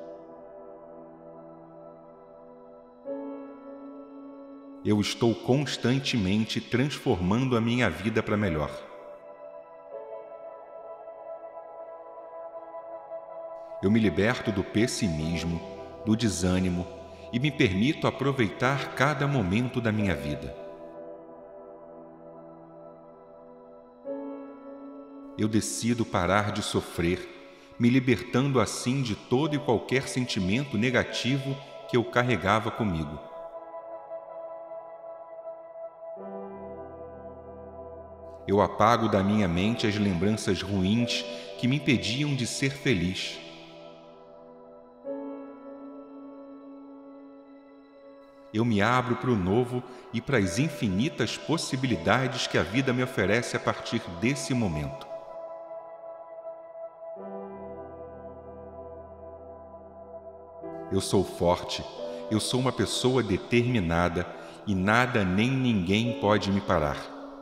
Eu estou constantemente transformando a minha vida para melhor. Eu me liberto do pessimismo, do desânimo e me permito aproveitar cada momento da minha vida. Eu decido parar de sofrer, me libertando assim de todo e qualquer sentimento negativo que eu carregava comigo. Eu apago da minha mente as lembranças ruins que me impediam de ser feliz. Eu me abro para o novo e para as infinitas possibilidades que a vida me oferece a partir desse momento. Eu sou forte, eu sou uma pessoa determinada e nada nem ninguém pode me parar.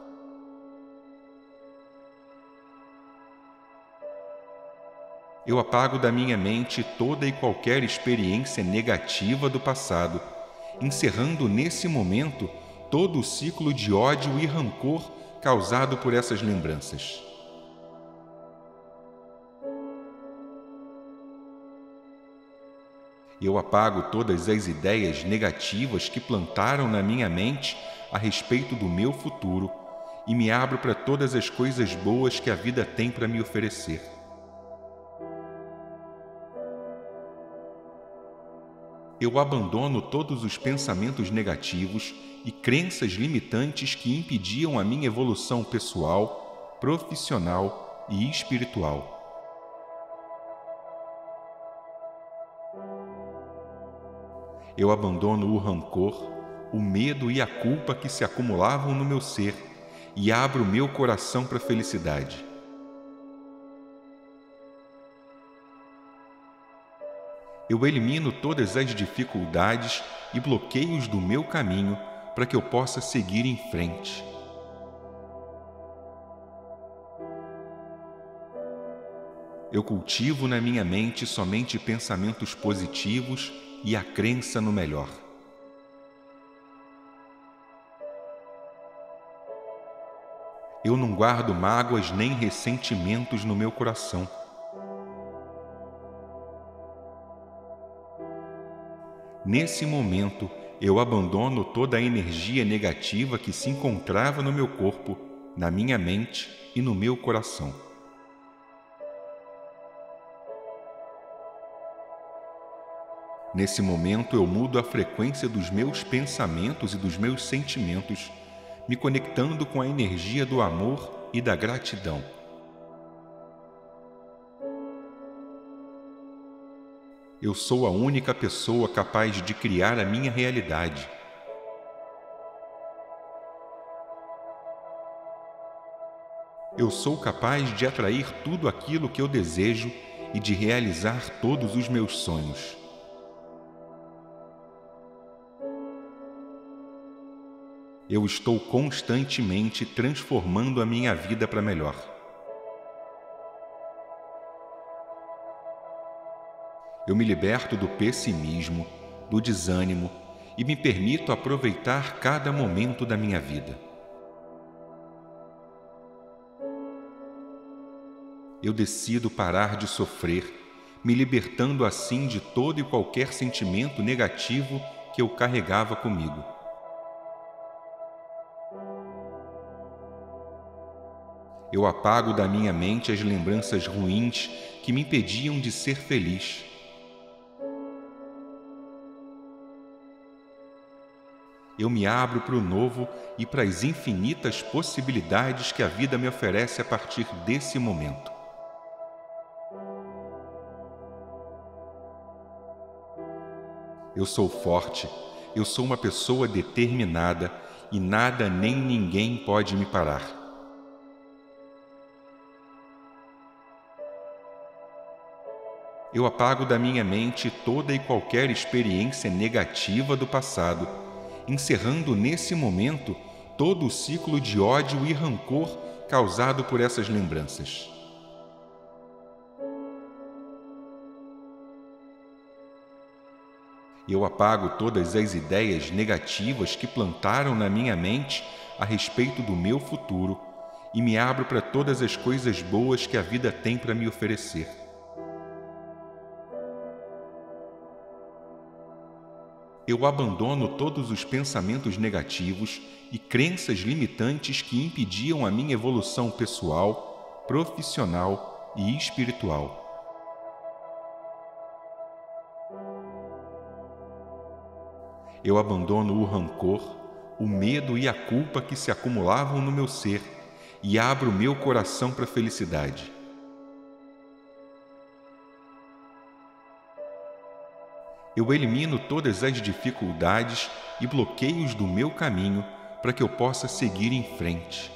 Eu apago da minha mente toda e qualquer experiência negativa do passado, encerrando nesse momento todo o ciclo de ódio e rancor causado por essas lembranças. Eu apago todas as ideias negativas que plantaram na minha mente a respeito do meu futuro e me abro para todas as coisas boas que a vida tem para me oferecer. Eu abandono todos os pensamentos negativos e crenças limitantes que impediam a minha evolução pessoal, profissional e espiritual. Eu abandono o rancor, o medo e a culpa que se acumulavam no meu ser e abro meu coração para a felicidade. Eu elimino todas as dificuldades e bloqueios do meu caminho para que eu possa seguir em frente. Eu cultivo na minha mente somente pensamentos positivos e a crença no melhor. Eu não guardo mágoas nem ressentimentos no meu coração. Nesse momento, eu abandono toda a energia negativa que se encontrava no meu corpo, na minha mente e no meu coração. Nesse momento, eu mudo a frequência dos meus pensamentos e dos meus sentimentos, me conectando com a energia do amor e da gratidão. Eu sou a única pessoa capaz de criar a minha realidade. Eu sou capaz de atrair tudo aquilo que eu desejo e de realizar todos os meus sonhos. Eu estou constantemente transformando a minha vida para melhor. Eu me liberto do pessimismo, do desânimo e me permito aproveitar cada momento da minha vida. Eu decido parar de sofrer, me libertando assim de todo e qualquer sentimento negativo que eu carregava comigo. Eu apago da minha mente as lembranças ruins que me impediam de ser feliz. Eu me abro para o novo e para as infinitas possibilidades que a vida me oferece a partir desse momento. Eu sou forte, eu sou uma pessoa determinada e nada nem ninguém pode me parar. Eu apago da minha mente toda e qualquer experiência negativa do passado, encerrando nesse momento todo o ciclo de ódio e rancor causado por essas lembranças. Eu apago todas as ideias negativas que plantaram na minha mente a respeito do meu futuro e me abro para todas as coisas boas que a vida tem para me oferecer. Eu abandono todos os pensamentos negativos e crenças limitantes que impediam a minha evolução pessoal, profissional e espiritual. Eu abandono o rancor, o medo e a culpa que se acumulavam no meu ser e abro meu coração para a felicidade. Eu elimino todas as dificuldades e bloqueios do meu caminho para que eu possa seguir em frente.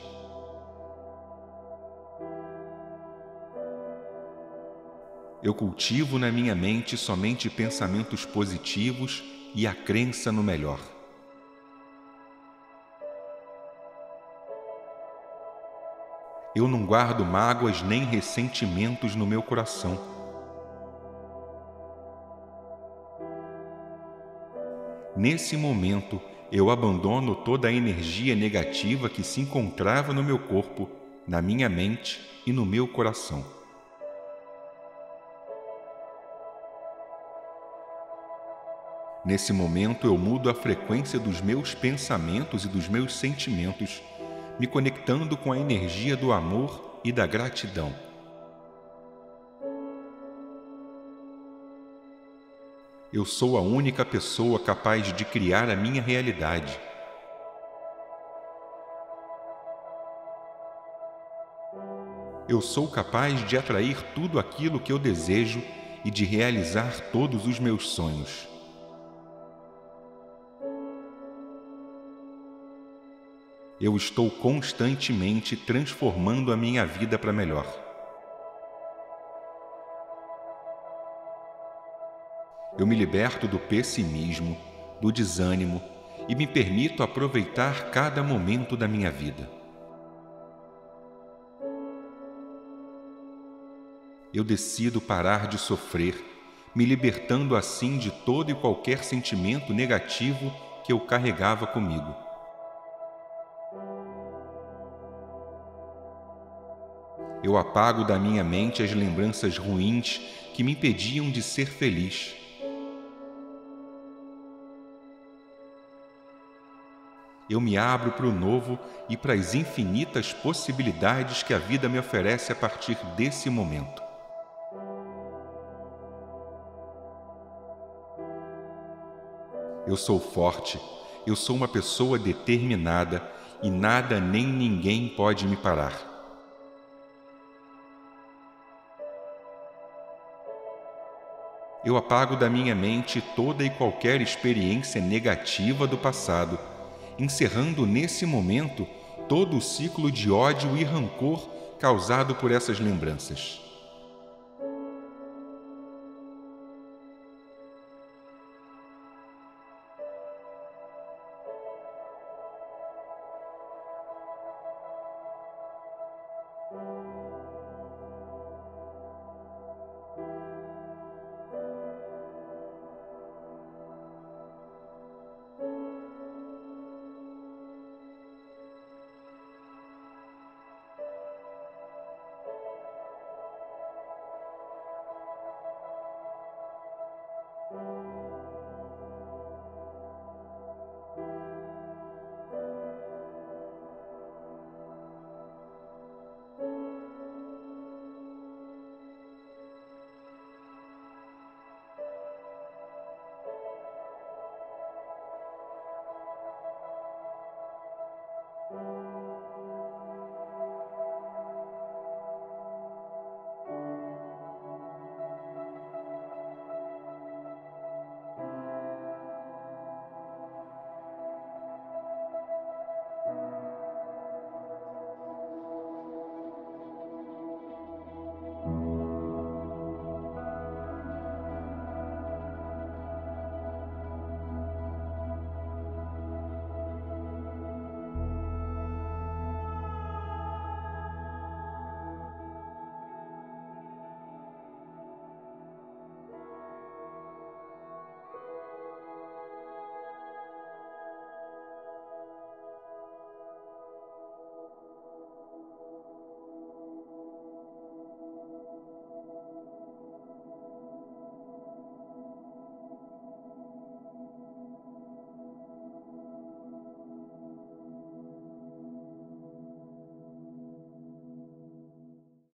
Eu cultivo na minha mente somente pensamentos positivos e a crença no melhor. Eu não guardo mágoas nem ressentimentos no meu coração. Nesse momento, eu abandono toda a energia negativa que se encontrava no meu corpo, na minha mente e no meu coração. Nesse momento, eu mudo a frequência dos meus pensamentos e dos meus sentimentos, me conectando com a energia do amor e da gratidão. Eu sou a única pessoa capaz de criar a minha realidade. Eu sou capaz de atrair tudo aquilo que eu desejo e de realizar todos os meus sonhos. Eu estou constantemente transformando a minha vida para melhor. Eu me liberto do pessimismo, do desânimo e me permito aproveitar cada momento da minha vida. Eu decido parar de sofrer, me libertando assim de todo e qualquer sentimento negativo que eu carregava comigo. Eu apago da minha mente as lembranças ruins que me impediam de ser feliz. Eu me abro para o novo e para as infinitas possibilidades que a vida me oferece a partir desse momento. Eu sou forte, eu sou uma pessoa determinada e nada nem ninguém pode me parar. Eu apago da minha mente toda e qualquer experiência negativa do passado, encerrando nesse momento todo o ciclo de ódio e rancor causado por essas lembranças.